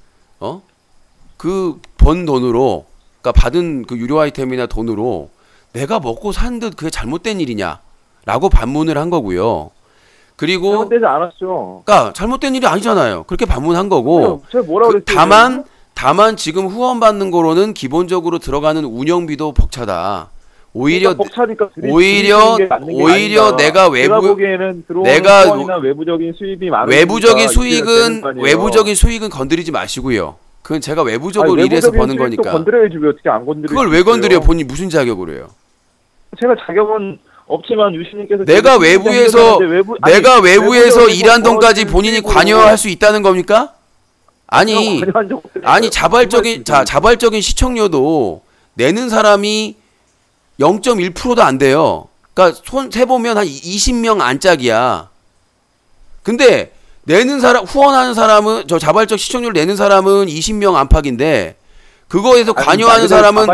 그 번 돈으로, 그러니까 받은 그 유료 아이템이나 돈으로 내가 먹고 산 듯 그게 잘못된 일이냐라고 반문을 한 거고요. 그리고 잘못되지 않았죠. 그러니까 잘못된 일이 아니잖아요. 그렇게 반문한 거고. 제가 뭐라 그랬어요? 다만 지금 후원 받는 거로는 기본적으로 들어가는 운영비도 벅차다. 오히려 벅차니까 오히려 내가 제가 보기에는 들어오는 내가 후원이나 외부적인 수입이 많으니까 외부적인 수익은 건드리지 마시고요. 그건 제가 외부적으로 일해서 버는 거니까. 건드려야지 왜 어떻게 안 건드려? 그걸 왜 건드려? 본인 무슨 자격으로 해요? 제가 자격은 없지만 유신님께서 내가 외부에서 일한 돈까지 본인이 관여할 수 있다는 겁니까? 아니 자발적인 시청료도 내는 사람이 0.1%도 안 돼요. 그러니까 손 세보면 한 20명 안짝이야. 근데 내는 사람, 후원하는 사람은, 저 자발적 시청료를 내는 사람은 20명 안팎인데, 그거에서 관여하는 사람은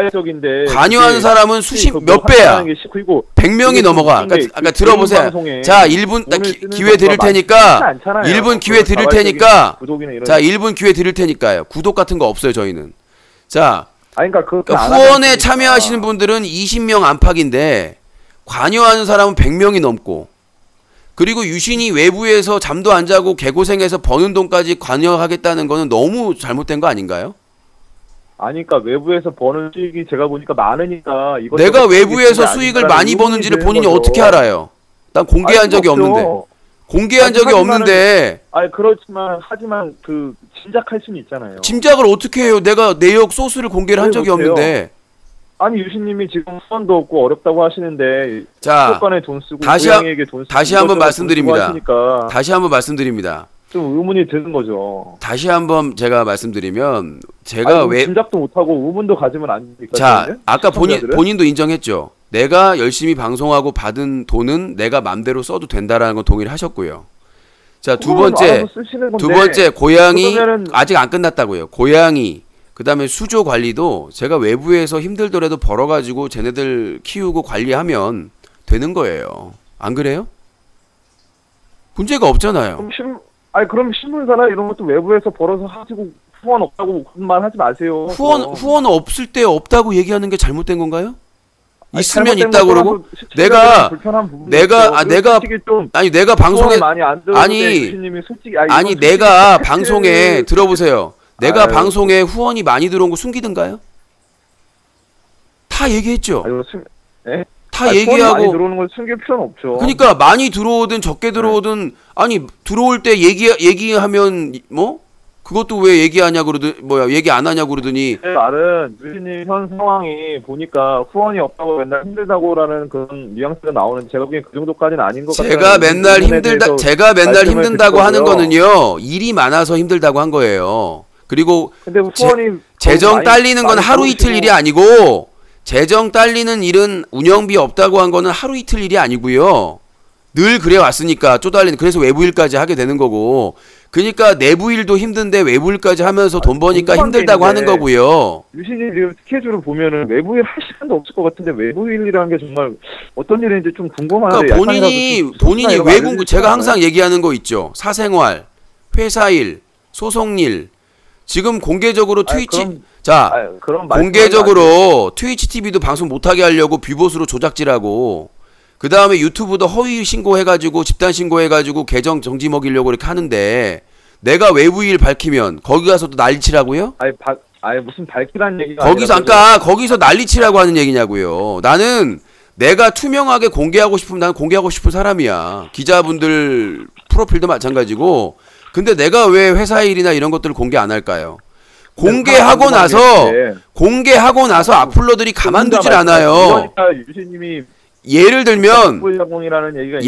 몇 배야. 100명이 넘어가. 그러니까 들어보세요. 자, 1분 기회 드릴 테니까, 1분 기회 드릴 테니까, 자, 1분 기회 드릴 테니까요. 구독 같은 거 없어요, 저희는. 자, 그러니까 후원에 참여하시는 분들은 20명 안팎인데, 관여하는 사람은 100명이 넘고, 그리고 유신이 외부에서 잠도 안 자고 개고생해서 버는 돈까지 관여하겠다는 거는 너무 잘못된 거 아닌가요? 아니, 그러니까 외부에서 버는 수익이 제가 보니까 많으니까 내가 외부에서 수익을 많이 버는지를 본인이 어떻게 알아요? 난 공개한 적이 없는데. 공개한 적이 없는데. 하지만 그 짐작할 수는 있잖아요. 짐작을 어떻게 해요? 내가 내역 소스를 공개를 한 적이 없는데. 아니, 유신님이 지금 후원도 없고 어렵다고 하시는데, 자, 돈 쓰고 고양이에게 돈 쓰고 다시 한번 말씀드립니다. 다시 한번 말씀드립니다. 좀 의문이 드는 거죠. 다시 한번 제가 말씀드리면, 제가 왜 짐작도 못하고 의문도 가지면 안 됩니까? 자, 아까 본인도 인정했죠. 내가 열심히 방송하고 받은 돈은 내가 맘대로 써도 된다라는 건 동의를 하셨고요. 자, 두 번째 고양이 아직 안 끝났다고요. 고양이 그 다음에 수조 관리도 제가 외부에서 힘들더라도 벌어가지고 쟤네들 키우고 관리하면 되는 거예요. 안 그래요? 문제가 없잖아요. 그럼 신문사나 이런 것도 외부에서 벌어서 하시고 후원 없다고 그만 하지 마세요. 후원 없을 때 없다고 얘기하는 게 잘못된 건가요? 있으면 있다고 그러고 내가 방송에 내가 방송에 들어보세요. 내가 방송에 후원이 많이 들어온 거 숨기든가요? 다 얘기했죠. 다 얘기하고 많이 들어오는 걸 숨길 필요는 없죠. 그러니까 많이 들어오든 적게 들어오든 아니 들어올 때 얘기하면 뭐 그것도 왜 얘기하냐 그러더니 얘기 안 하냐 그러더니 제 말은 유신님 현 상황이 보니까 후원이 없다고 맨날 힘들다고라는 그런 뉘앙스가 나오는 제가 보기엔 그 정도까지는 아닌 것 같아요. 제가 맨날 힘든다고 하는 거는요 일이 많아서 힘들다고 한 거예요. 그리고 근데 후원이 재정 딸리는 건 하루 이틀 일이 아니고 재정 딸리는 일은 운영비 없다고 한 거는 하루 이틀 일이 아니고요. 늘 그래 왔으니까 쪼달리는 그래서 외부 일까지 하게 되는 거고 그러니까 내부 일도 힘든데 외부 일까지 하면서 돈 버니까 힘들다고 하는 거고요. 유신이 지금 스케줄을 보면은 외부 일 할 시간도 없을 것 같은데 외부 일이라는 게 정말 어떤 일인지 좀 궁금한데 그러니까 본인이 외국 제가 항상 얘기하는 거 있죠. 사생활, 회사 일, 소송 일 지금 공개적으로 공개적으로 트위치 TV도 방송 못하게 하려고 뷰보스로 조작질하고 그 다음에 유튜브도 허위 신고해가지고 집단 신고해가지고 계정 정지 먹이려고 이렇게 하는데 내가 외부 일 밝히면 거기 가서도 난리치라고요? 무슨 밝히라는 얘기가 거기서 난리치라고 하는 얘기냐고요. 나는 내가 투명하게 공개하고 싶으면 나는 공개하고 싶은 사람이야. 기자분들 프로필도 마찬가지고 근데 내가 왜 회사 일이나 이런 것들을 공개 안 할까요? 공개하고 나서 악플러들이 가만두질 않아요. 그러니까 유신님이 예를 들면 1분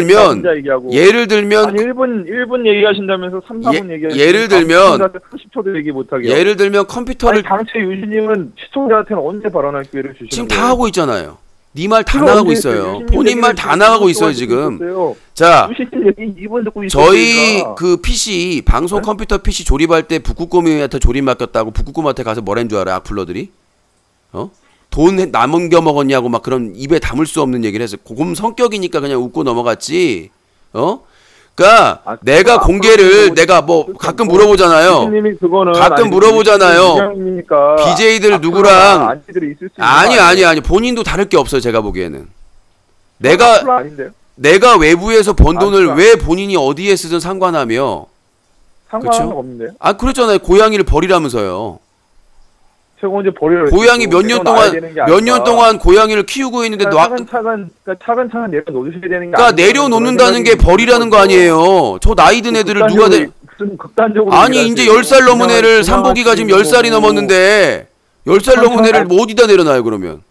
얘기하신다면서 3, 4분 얘기하시면 예를 들면 30초도 얘기 못하게 예를 들면 컴퓨터를 당최 유신님은 시청자한테는 언제 발언할 기회를 주시는 지금 다 하고 있잖아요. 네 말 다 나가고 있어요. 본인 말 다 나가고 있어요 지금. 자, 저희 그 PC 방송 컴퓨터 PC 조립할 때 북극곰한테 조립 맡겼다고 북극곰한테 가서 뭐란 줄 알아요? 악플러들이? 돈 남겨 먹었냐고 막 그런 입에 담을 수 없는 얘기를 해서 곰 성격이니까 그냥 웃고 넘어갔지. 그러니까 아, 내가 아, 공개를 그건 내가 뭐 그건 가끔 뭐, 물어보잖아요. 교수님이 그거는 가끔 아니, 물어보잖아요. 위원님이니까 BJ들 앞으로 누구랑 안티들이 있을 수 있는 아니 거 아니에요? 아니 본인도 다를 게 없어요. 제가 보기에는 앞으로 아닌데요? 내가 외부에서 번 돈을 아, 왜 본인이 어디에 쓰든 상관하며 상관은 그쵸? 없는데요? 아 그랬잖아요. 고양이를 버리라면서요. 최고 이제 버려야 고양이 몇 년 동안 고양이를 키우고 있는데 차근차근 내려놓으셔야 되는 게 그러니까 내려놓는다는 게 버리라는 거 아니에요. 저 나이 든 애들을 누가 무슨 극단적으로 아니 이제 10살 넘은 애를 삼복이가 지금 10살이 넘었는데 10살 넘은 애를 뭐 어디다 내려놔요 그러면?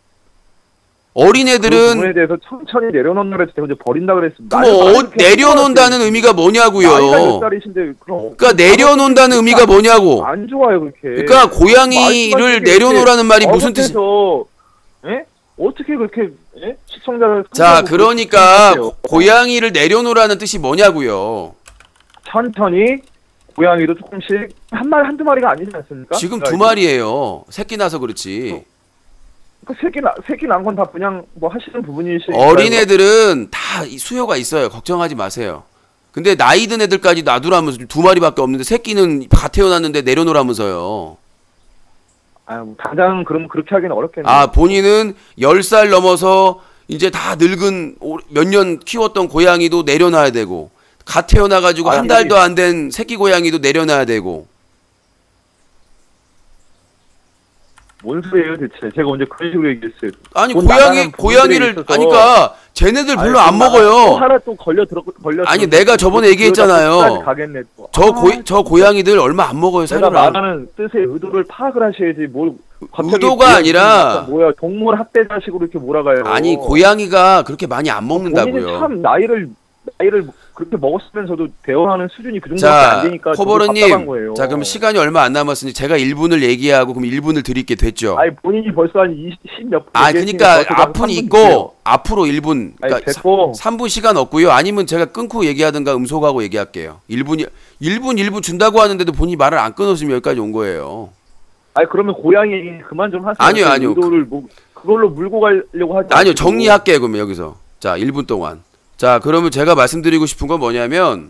어린애들은 부분에 대해서 천천히 내려놓는다고 해서 먼저 버린다 그랬습니다. 내려놓는다는 의미가 뭐냐고요. 나이가 몇 살이신데 그러니까 내려놓는다는 의미가 뭐냐고. 안 좋아요 그렇게. 그러니까 고양이를 내려놓으라는 말이 무슨 뜻이? 예? 어떻게 그렇게 예? 시청자를 자 그러니까 고양이를 내려놓으라는 뜻이 뭐냐고요. 천천히 고양이도 조금씩 한두 마리가 아니지 않습니까? 지금 2마리예요. 새끼 나서 그렇지. 그 새끼 난 건 다 그냥 뭐 하시는 부분이시니까. 어린애들은 다 수요가 있어요. 걱정하지 마세요. 근데 나이 든 애들까지 놔두라면서 2마리밖에 없는데 새끼는 다 태어났는데 내려놓으라면서요. 뭐 당장 그럼 그렇게 하기는 어렵겠네요. 아 본인은 10살 넘어서 이제 다 늙은 몇 년 키웠던 고양이도 내려놔야 되고 갓 태어나가지고 한 달도 안 된 새끼 고양이도 내려놔야 되고. 뭔 소리예요 대체? 제가 언제 그런 식으로 얘기했어요? 아니 고양이를 아니까 쟤네들 별로 안 먹어요. 또 하나 또 걸려. 아니 내가 저번에 얘기했잖아요. 가겠네, 또. 저 고양이들 얼마 안 먹어요. 내가 사료를 말하는 뜻의 의도를 파악을 하셔야지 뭘 의도가 아니라 뭐야 동물 학대자식으로 이렇게 몰아가요. 아니 고양이가 그렇게 많이 안 먹는다고요. 본인은 참 나이를 그렇게 먹었으면서도 대화하는 수준이 그 정도밖에 자, 안 되니까 코버르님, 자 그럼 시간이 얼마 안 남았으니 제가 1분을 얘기하고 그럼 1분을 드릴게 됐죠. 아니 본인이 벌써 한 10몇 분. 아 그러니까 앞은 있고 앞으로 1분. 그러니까 아니, 됐고. 3분 시간 없고요. 아니면 제가 끊고 얘기하든가 음소거하고 얘기할게요. 1분 준다고 하는데도 본인이 말을 안 끊었으면 여기까지 온 거예요. 아니 그러면 고양이 얘기 그만 좀 하세요. 아니요. 의도를 뭐 그걸로 물고 가려고 하지. 아니요. 정리할게요. 그러면 여기서. 자 1분 동안. 자 그러면 제가 말씀드리고 싶은 건 뭐냐면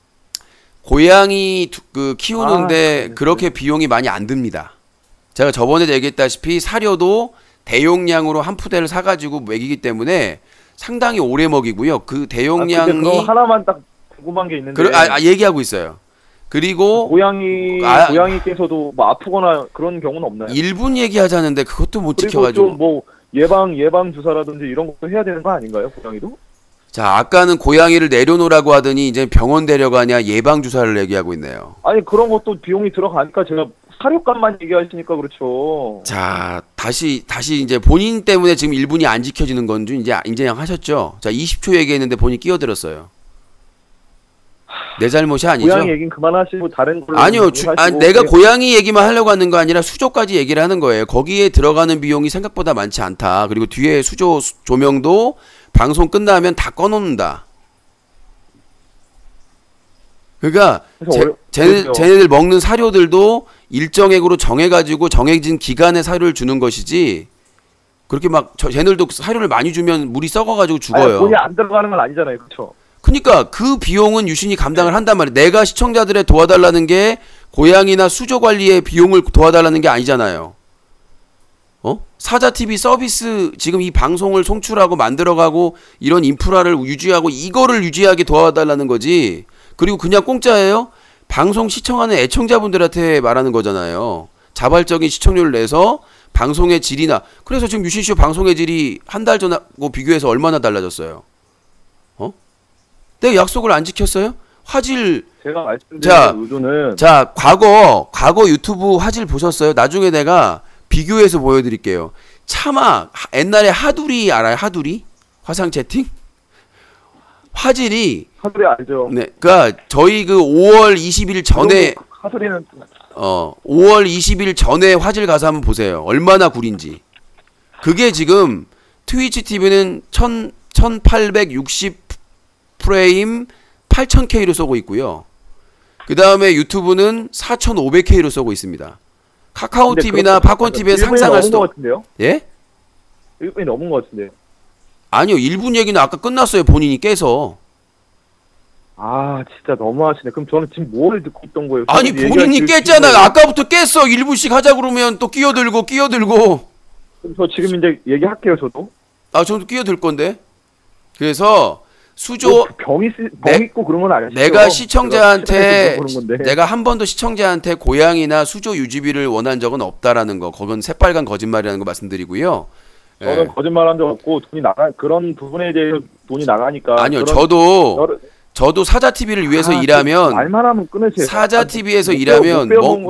고양이 키우는데 그렇게 비용이 많이 안 듭니다. 제가 저번에 얘기했다시피 사료도 대용량으로 한 푸대를 사가지고 먹이기 때문에 상당히 오래 먹이고요. 그 대용량이 그럼 하나만 딱 궁금한 게 있는데. 얘기하고 있어요. 그리고 고양이께서도 뭐 아프거나 그런 경우는 없나요? 1분 얘기하자는데 그것도 못 그리고 지켜가지고. 좀 뭐 예방 주사라든지 이런 것도 해야 되는 거 아닌가요, 고양이도? 자, 아까는 고양이를 내려놓으라고 하더니 이제 병원 데려가냐 예방 주사를 얘기하고 있네요. 아니 그런 것도 비용이 들어가니까 제가 사료값만 얘기하시니까 그렇죠. 자, 다시 이제 본인 때문에 지금 1분이 안 지켜지는 건 좀 이제 인정 하셨죠? 자, 20초 얘기했는데 본인 끼어들었어요. 내 잘못이 아니죠. 고양이 얘기는 그만하시고 다른 걸로. 아니요, 내가 고양이 얘기만 하려고 하는 거 아니라 수조까지 얘기를 하는 거예요. 거기에 들어가는 비용이 생각보다 많지 않다. 그리고 뒤에 수조 조명도 방송 끝나면 다 꺼놓는다. 그러니까 쟤네들 먹는 사료들도 일정액으로 정해가지고 정해진 기간에 사료를 주는 것이지 그렇게 막 쟤네들도 사료를 많이 주면 물이 썩어가지고 죽어요. 돈이 안 들어가는 건 아니잖아요, 그렇죠? 그러니까 그 비용은 유신이 감당을 한단 말이에요. 내가 시청자들의 도와달라는 게 고양이나 수조 관리의 비용을 도와달라는 게 아니잖아요. 사자TV 서비스 지금 이 방송을 송출하고 만들어가고 이런 인프라를 유지하고 이거를 유지하게 도와달라는 거지. 그리고 그냥 공짜예요? 방송 시청하는 애청자분들한테 말하는 거잖아요. 자발적인 시청료를 내서 방송의 질이나 그래서 지금 유신쇼 방송의 질이 한 달 전하고 비교해서 얼마나 달라졌어요? 내가 약속을 안 지켰어요? 화질 제가 말씀드린 의도는 자 과거 유튜브 화질 보셨어요? 나중에 내가 비교해서 보여드릴게요. 차마 옛날에 하두리 알아요? 하두리? 화상 채팅? 화질이 하두리 알죠? 네, 그러니까 저희 그 5월 20일 전에 하두리는 5월 20일 전에 화질 가서 한번 보세요. 얼마나 구린지. 그게 지금 트위치 TV는 1860 프레임 8000K로 쏘고 있고요. 그 다음에 유튜브는 4500K로 쏘고 있습니다. 카카오 TV나 팝콘 TV에 상상할 수도. 예? 1분이 넘은 것 같은데요. 아니요, 1분 얘기는 아까 끝났어요. 본인이 깨서. 아, 진짜 너무하시네. 그럼 저는 지금 뭘 듣고 있던 거예요? 아니 본인이 깼잖아요. 아까부터 깼어. 1분씩 하자 그러면 또 끼어들고. 그럼 저 지금 이제 얘기할게요, 저도. 아 저도 끼어들 건데. 그래서 수조 뭐 병 있고 그런 건 아니죠. 내가 시청자한테 그런 건데. 내가 한 번도 시청자한테 고양이나 수조 유지비를 원한 적은 없다라는 거. 그건 새빨간 거짓말이라는 거 말씀드리고요. 저는 거짓말한 적 없고 돈이 그런 부분에 대해서 돈이 나가니까. 아니요. 그런 저도 사자 TV를 위해서 일하면 말만 하면 끊으세요. 사자 TV에서 일하면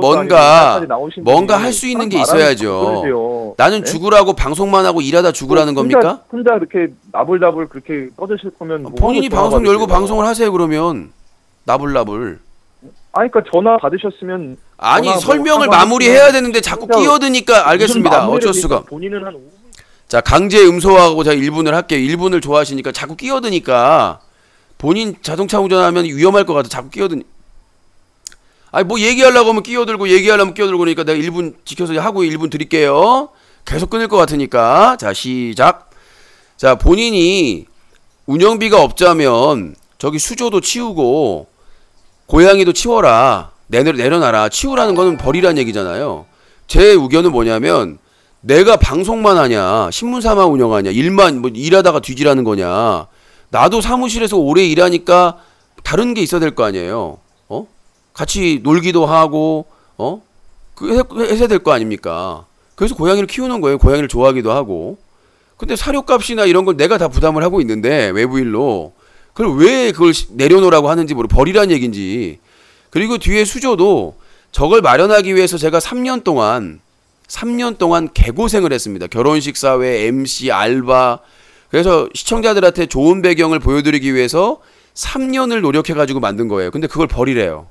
뭔가 할 수 있는 게 있어야죠. 나는 죽으라고 방송만 하고 일하다 죽으라는 겁니까? 혼자 이렇게 나불나불 그렇게 떠드실 거면 본인이 방송 열고 방송을 하세요. 그러면 나불나불. 아니 그러니까 전화 받으셨으면 아니 전화 설명을 뭐 마무리해야 되는데 자꾸 끼어드니까 알겠습니다. 어쩔 수가. 본인은 한 5분. 자 강제 음소하고 제가 1분을 할게요. 1분을 좋아하시니까 자꾸 끼어드니까 본인 자동차 운전하면 위험할 것 같아. 자꾸 끼어드니. 아니 뭐 얘기하려고 하면 끼어들고 얘기하려면 끼어들고 그러니까 내가 1분 지켜서 하고 1분 드릴게요. 계속 끊을 것 같으니까. 자 시작. 자 본인이 운영비가 없자면 저기 수조도 치우고 고양이도 치워라. 내려놔라. 치우라는 거는 버리라는 얘기잖아요. 제 의견은 뭐냐면 내가 방송만 하냐 신문사만 운영하냐 일만 뭐 일하다가 뒤지라는 거냐. 나도 사무실에서 오래 일하니까 다른 게 있어야 될 거 아니에요. 같이 놀기도 하고 해야 될 거 아닙니까? 그래서 고양이를 키우는 거예요. 고양이를 좋아하기도 하고. 근데 사료값이나 이런 걸 내가 다 부담을 하고 있는데 외부일로 그걸 왜 그걸 내려놓으라고 하는지 모르고 버리라는 얘기인지. 그리고 뒤에 수조도 저걸 마련하기 위해서 제가 3년 동안 개고생을 했습니다. 결혼식 사회, MC, 알바. 그래서 시청자들한테 좋은 배경을 보여드리기 위해서 3년을 노력해가지고 만든 거예요. 근데 그걸 버리래요.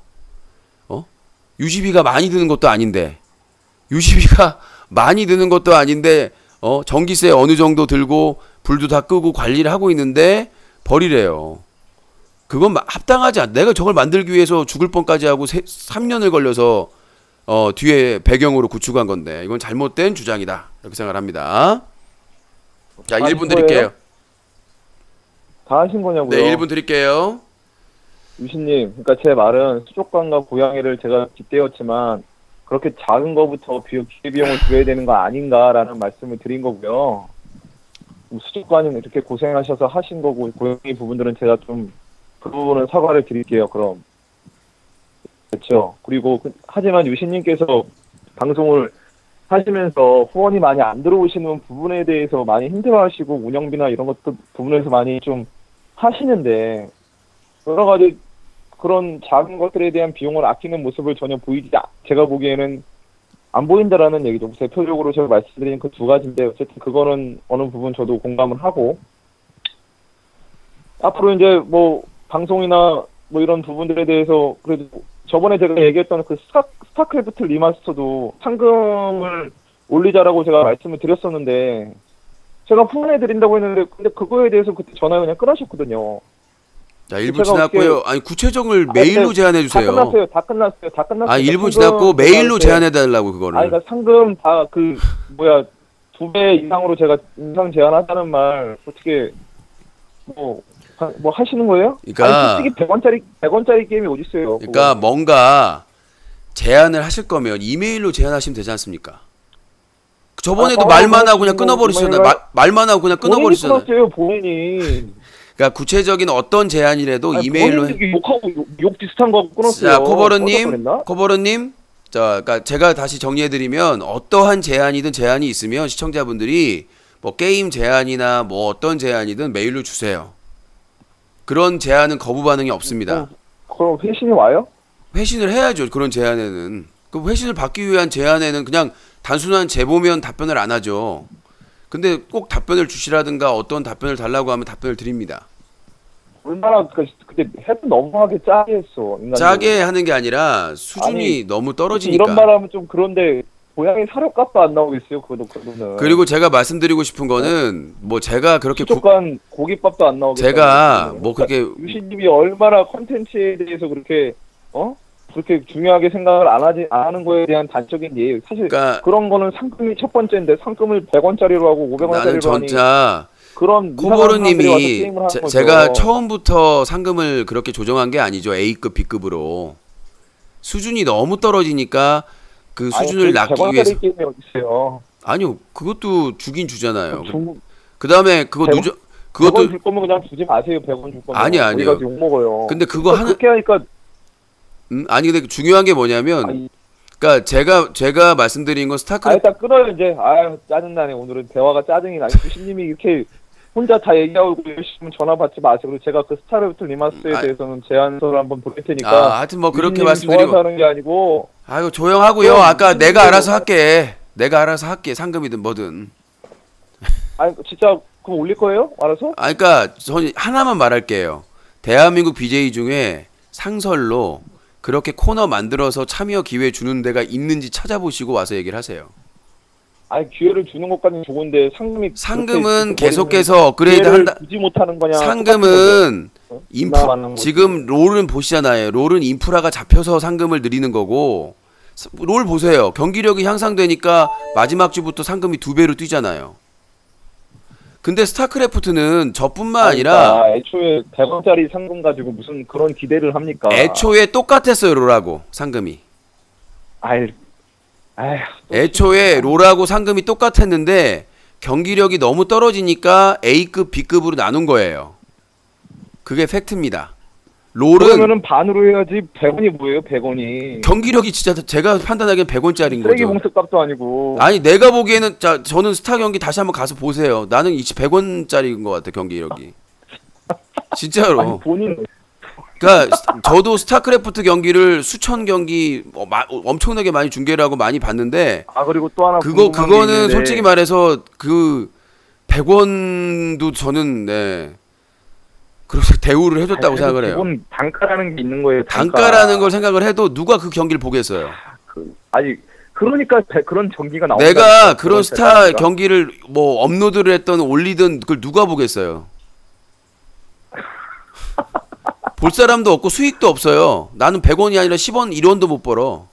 유지비가 많이 드는 것도 아닌데 전기세 어느 정도 들고 불도 다 끄고 관리를 하고 있는데 버리래요. 그건 합당하지 않아. 내가 저걸 만들기 위해서 죽을 뻔까지 하고 3년을 걸려서 뒤에 배경으로 구축한 건데 이건 잘못된 주장이다. 이렇게 생각을 합니다. 자, 1분 드릴게요. 다 하신 거냐고요? 네, 1분 드릴게요. 유신님, 그러니까 제 말은 수족관과 고양이를 제가 빗대었지만 그렇게 작은 거부터 기회비용을 줘야 되는 거 아닌가라는 말씀을 드린 거고요. 수족관은 이렇게 고생하셔서 하신 거고 고양이 부분들은 제가 좀 그 부분은 사과를 드릴게요. 그럼 그렇죠. 그리고 하지만 유신님께서 방송을 하시면서 후원이 많이 안 들어오시는 부분에 대해서 많이 힘들어하시고 운영비나 이런 것도 부분에서 많이 좀 하시는데 여러 가지 그런 작은 것들에 대한 비용을 아끼는 모습을 전혀 제가 보기에는 안 보인다라는 얘기죠. 대표적으로 제가 말씀드린 그 두 가지인데 어쨌든 그거는 어느 부분 저도 공감을 하고 앞으로 이제 뭐 방송이나 뭐 이런 부분들에 대해서 그래도 저번에 제가 얘기했던 그 스타크래프트 리마스터도 상금을 올리자라고 제가 말씀을 드렸었는데 제가 후원해드린다고 했는데 근데 그거에 대해서 그때 전화 그냥 끊으셨거든요. 자, 1분 지났고요. 아니 구체적을 메일로 제안해 주세요. 다 끝났어요. 아, 1분 지났고 메일로 제안해 달라고 그거를. 아니 그러니까 상금 다 2배 이상으로 제가 인상 제안하자는 말 어떻게 뭐 하시는 거예요? 그러니까 아니, 솔직히 100원짜리 게임이 어디 있어요? 그러니까 뭔가 제안을 하실 거면 이메일로 제안하시면 되지 않습니까? 저번에도 말만 하고 그냥 끊어버리셨잖아요. 말만 하고 그냥 끊어버리셨잖아요. 본인이 끊었어요, 본인이. 그러니까 구체적인 어떤 제안이라도 이메일로 욕 비슷한 거 끊었어요. 자, 코버런님, 그러니까 제가 다시 정리해드리면 어떠한 제안이든 제안이 있으면 시청자분들이 뭐 게임 제안이나 뭐 어떤 제안이든 메일로 주세요. 그런 제안은 거부 반응이 없습니다. 그럼 회신이 와요? 회신을 해야죠. 그런 제안에는. 그 회신을 받기 위한 제안에는 그냥 단순한 제보면 답변을 안 하죠. 근데 꼭 답변을 주시라든가 어떤 답변을 달라고 하면 답변을 드립니다. 얼마나 그때 해도 너무하게 짜게 했어. 인간적으로. 짜게 하는 게 아니라 수준이 너무 떨어지니까. 이런 말 하면 좀 그런데 고양이 사료값도 안 나오겠어요. 그거는. 그리고 제가 말씀드리고 싶은 거는 뭐 제가 그렇게 수족관 고깃밥도 안 나오겠어요. 제가 뭐 그렇게 유신님이 얼마나 컨텐츠에 대해서 그렇게 그렇게 중요하게 생각을 안 하는 거에 대한 단적인 예예요. 사실 그러니까 그런 거는 상금이 첫 번째인데 상금을 100원짜리로 하고 500원짜리로 하니 그런 코보르님이 게임을 하는 거죠. 제가 처음부터 상금을 그렇게 조정한 게 아니죠. A급, B급으로 수준이 너무 떨어지니까 그 수준을 낮기 위해서. 게임이 어디 있어요? 아니요, 그것도 주긴 주잖아요. 주... 그 다음에 그거 100원? 누적 100원 그것도 줄 거면 그냥 주지 마세요. 100원 줄 거면. 아니요. 우리가 욕 먹어요. 근데 그거 하는 그렇게 하니까 아니 근데 중요한 게 뭐냐면 그러니까 제가 말씀드린 건 스타크래프트 일단 끊어요 이제. 짜증나네. 오늘은 대화가 짜증이 나네. 주신님이 이렇게 혼자 다 얘기하고 열심히 전화 받지 마세요. 그리고 제가 그 스타크래프트 리마스터에 대해서는 제안서를 한번 보낼 테니까. 하여튼 뭐 그렇게 말씀드리고. 좋아서 하는 게 아니고. 아유 조용하고요. 아까 내가 알아서 할게. 상금이든 뭐든. 아니 진짜 그럼 올릴 거예요? 알아서? 그러니까 저는 하나만 말할게요. 대한민국 BJ 중에 상설로 그렇게 코너 만들어서 참여 기회 주는 데가 있는지 찾아보시고 와서 얘기를 하세요. 아니 기회를 주는 것까지는 좋은데 상금은 계속해서 업그레이드 한다. 주지 못하는 거냐? 상금은 지금 롤은 보시잖아요. 롤은 인프라가 잡혀서 상금을 늘리는 거고 롤 보세요. 경기력이 향상되니까 마지막 주부터 상금이 2배로 뛰잖아요. 근데 스타크래프트는 저뿐만 아니라 애초에 100원짜리 상금 가지고 무슨 그런 기대를 합니까? 애초에 똑같았어요. 롤하고 상금이. 애초에 롤하고 상금이 똑같았는데 경기력이 너무 떨어지니까 A급, B급으로 나눈 거예요. 그게 팩트입니다. 롤은 그러면은 반으로 해야지. 100원이 뭐예요? 100원이. 경기력이 진짜 제가 판단하기엔 100원짜리인 거죠. 쓰레기 봉투값도 아니고. 아니 내가 보기에는 저는 스타 경기 다시 한번 가서 보세요. 나는 100원짜리인 것 같아 경기력이. 진짜로. 아니, 본인. 그러니까 저도 스타크래프트 경기를 수천 경기 엄청나게 많이 중계를 하고 많이 봤는데. 그리고 또 하나 그거는 솔직히 말해서 그 100원도 저는 그렇게 대우를 해줬다고 생각을 해요. 기본 단가라는 게 있는 거예요. 단가라는 걸 생각을 해도 누가 그 경기를 보겠어요. 그러니까 그런 경기가 나온다. 내가 그런 스타 경기를 뭐 업로드를 했던 올리든 그걸 누가 보겠어요. 볼 사람도 없고 수익도 없어요. 나는 100원이 아니라 10원 1원도 못 벌어.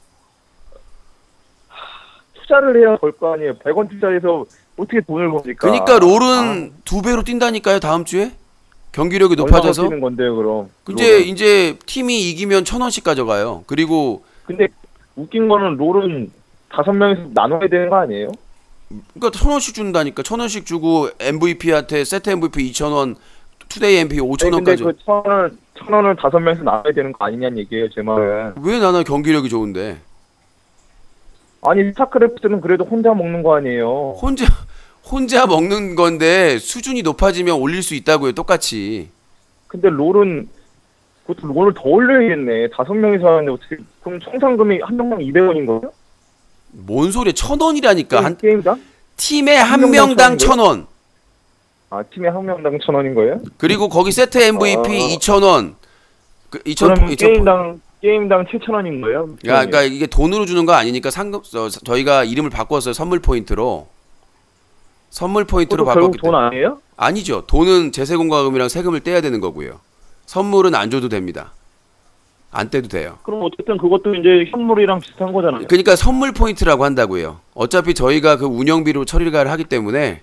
투자를 해야 벌 거 아니에요. 100원 투자해서 어떻게 돈을 버니까. 그러니까 롤은 2배로 뛴다니까요. 다음 주에. 경기력이 높아져서. 뛰는 건데요, 그럼. 이제 팀이 이기면 1,000원씩 가져가요. 그리고 근데 웃긴 거는 롤은 5명이서 나눠야 되는 거 아니에요? 그러니까 1,000원씩 준다니까. 1,000원씩 주고 MVP한테 세트 MVP 2,000원, 투데이 MVP 5,000원까지. 근데 그 1,000원을 5명이서 나눠야 되는 거 아니냐는 얘기예요, 제 말은. 왜 나는 경기력이 좋은데? 아니 스타크래프트는 그래도 혼자 먹는 거 아니에요? 혼자 먹는 건데 수준이 높아지면 올릴 수 있다고요. 똑같이. 근데 롤은 그것도 롤을 더 올려야겠네. 5명이서 하는데 어떻게 그럼 총 상금이 한 명당 200원인 거예요? 뭔 소리야? 1,000원이라니까. 게임당? 팀에 한 명당 1,000원. 팀에 한 명당 1,000원인 거예요? 그리고 거기 세트 MVP 2,000원. 그럼 게임당 7,000원인 거예요? 그러니까 이게 돈으로 주는 거 아니니까 저희가 이름을 바꿨어요. 선물 포인트로. 선물 포인트로 바꿨기 때문에. 돈 아니에요? 아니죠. 돈은 제세공과금이랑 세금을 떼야 되는 거고요. 선물은 안 줘도 됩니다. 안 떼도 돼요. 그럼 어쨌든 그것도 이제 현물이랑 비슷한 거잖아요. 그러니까 선물 포인트라고 한다고요. 어차피 저희가 그 운영비로 처리를 하기 때문에.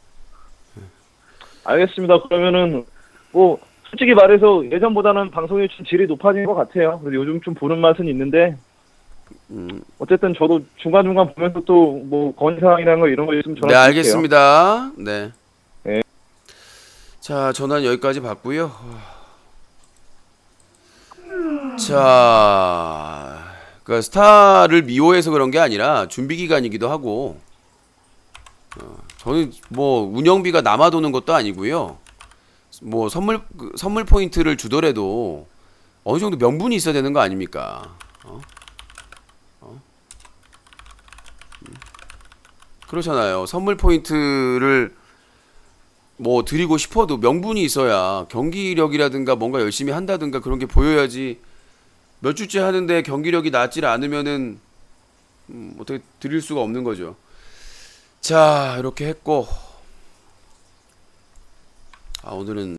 알겠습니다. 그러면은 뭐 솔직히 말해서 예전보다는 방송의 질이 높아진 것 같아요. 그래서 요즘 좀 보는 맛은 있는데 어쨌든 저도 중간중간 보면서 또 뭐 건사항이라는 거 이런 거 있으면 전화 드릴게요. 네, 알겠습니다. 네. 네. 자, 전화는 여기까지 받고요. 자, 그러니까 스타를 미워해서 그런 게 아니라 준비 기간이기도 하고 저는 뭐 운영비가 남아도는 것도 아니고요. 뭐 선물 포인트를 주더라도 어느 정도 명분이 있어야 되는 거 아닙니까? 그렇잖아요. 선물 포인트를 뭐 드리고 싶어도 명분이 있어야 경기력이라든가 뭔가 열심히 한다든가 그런 게 보여야지. 몇 주째 하는데 경기력이 낮지 않으면은 어떻게 드릴 수가 없는 거죠. 자, 이렇게 했고 오늘은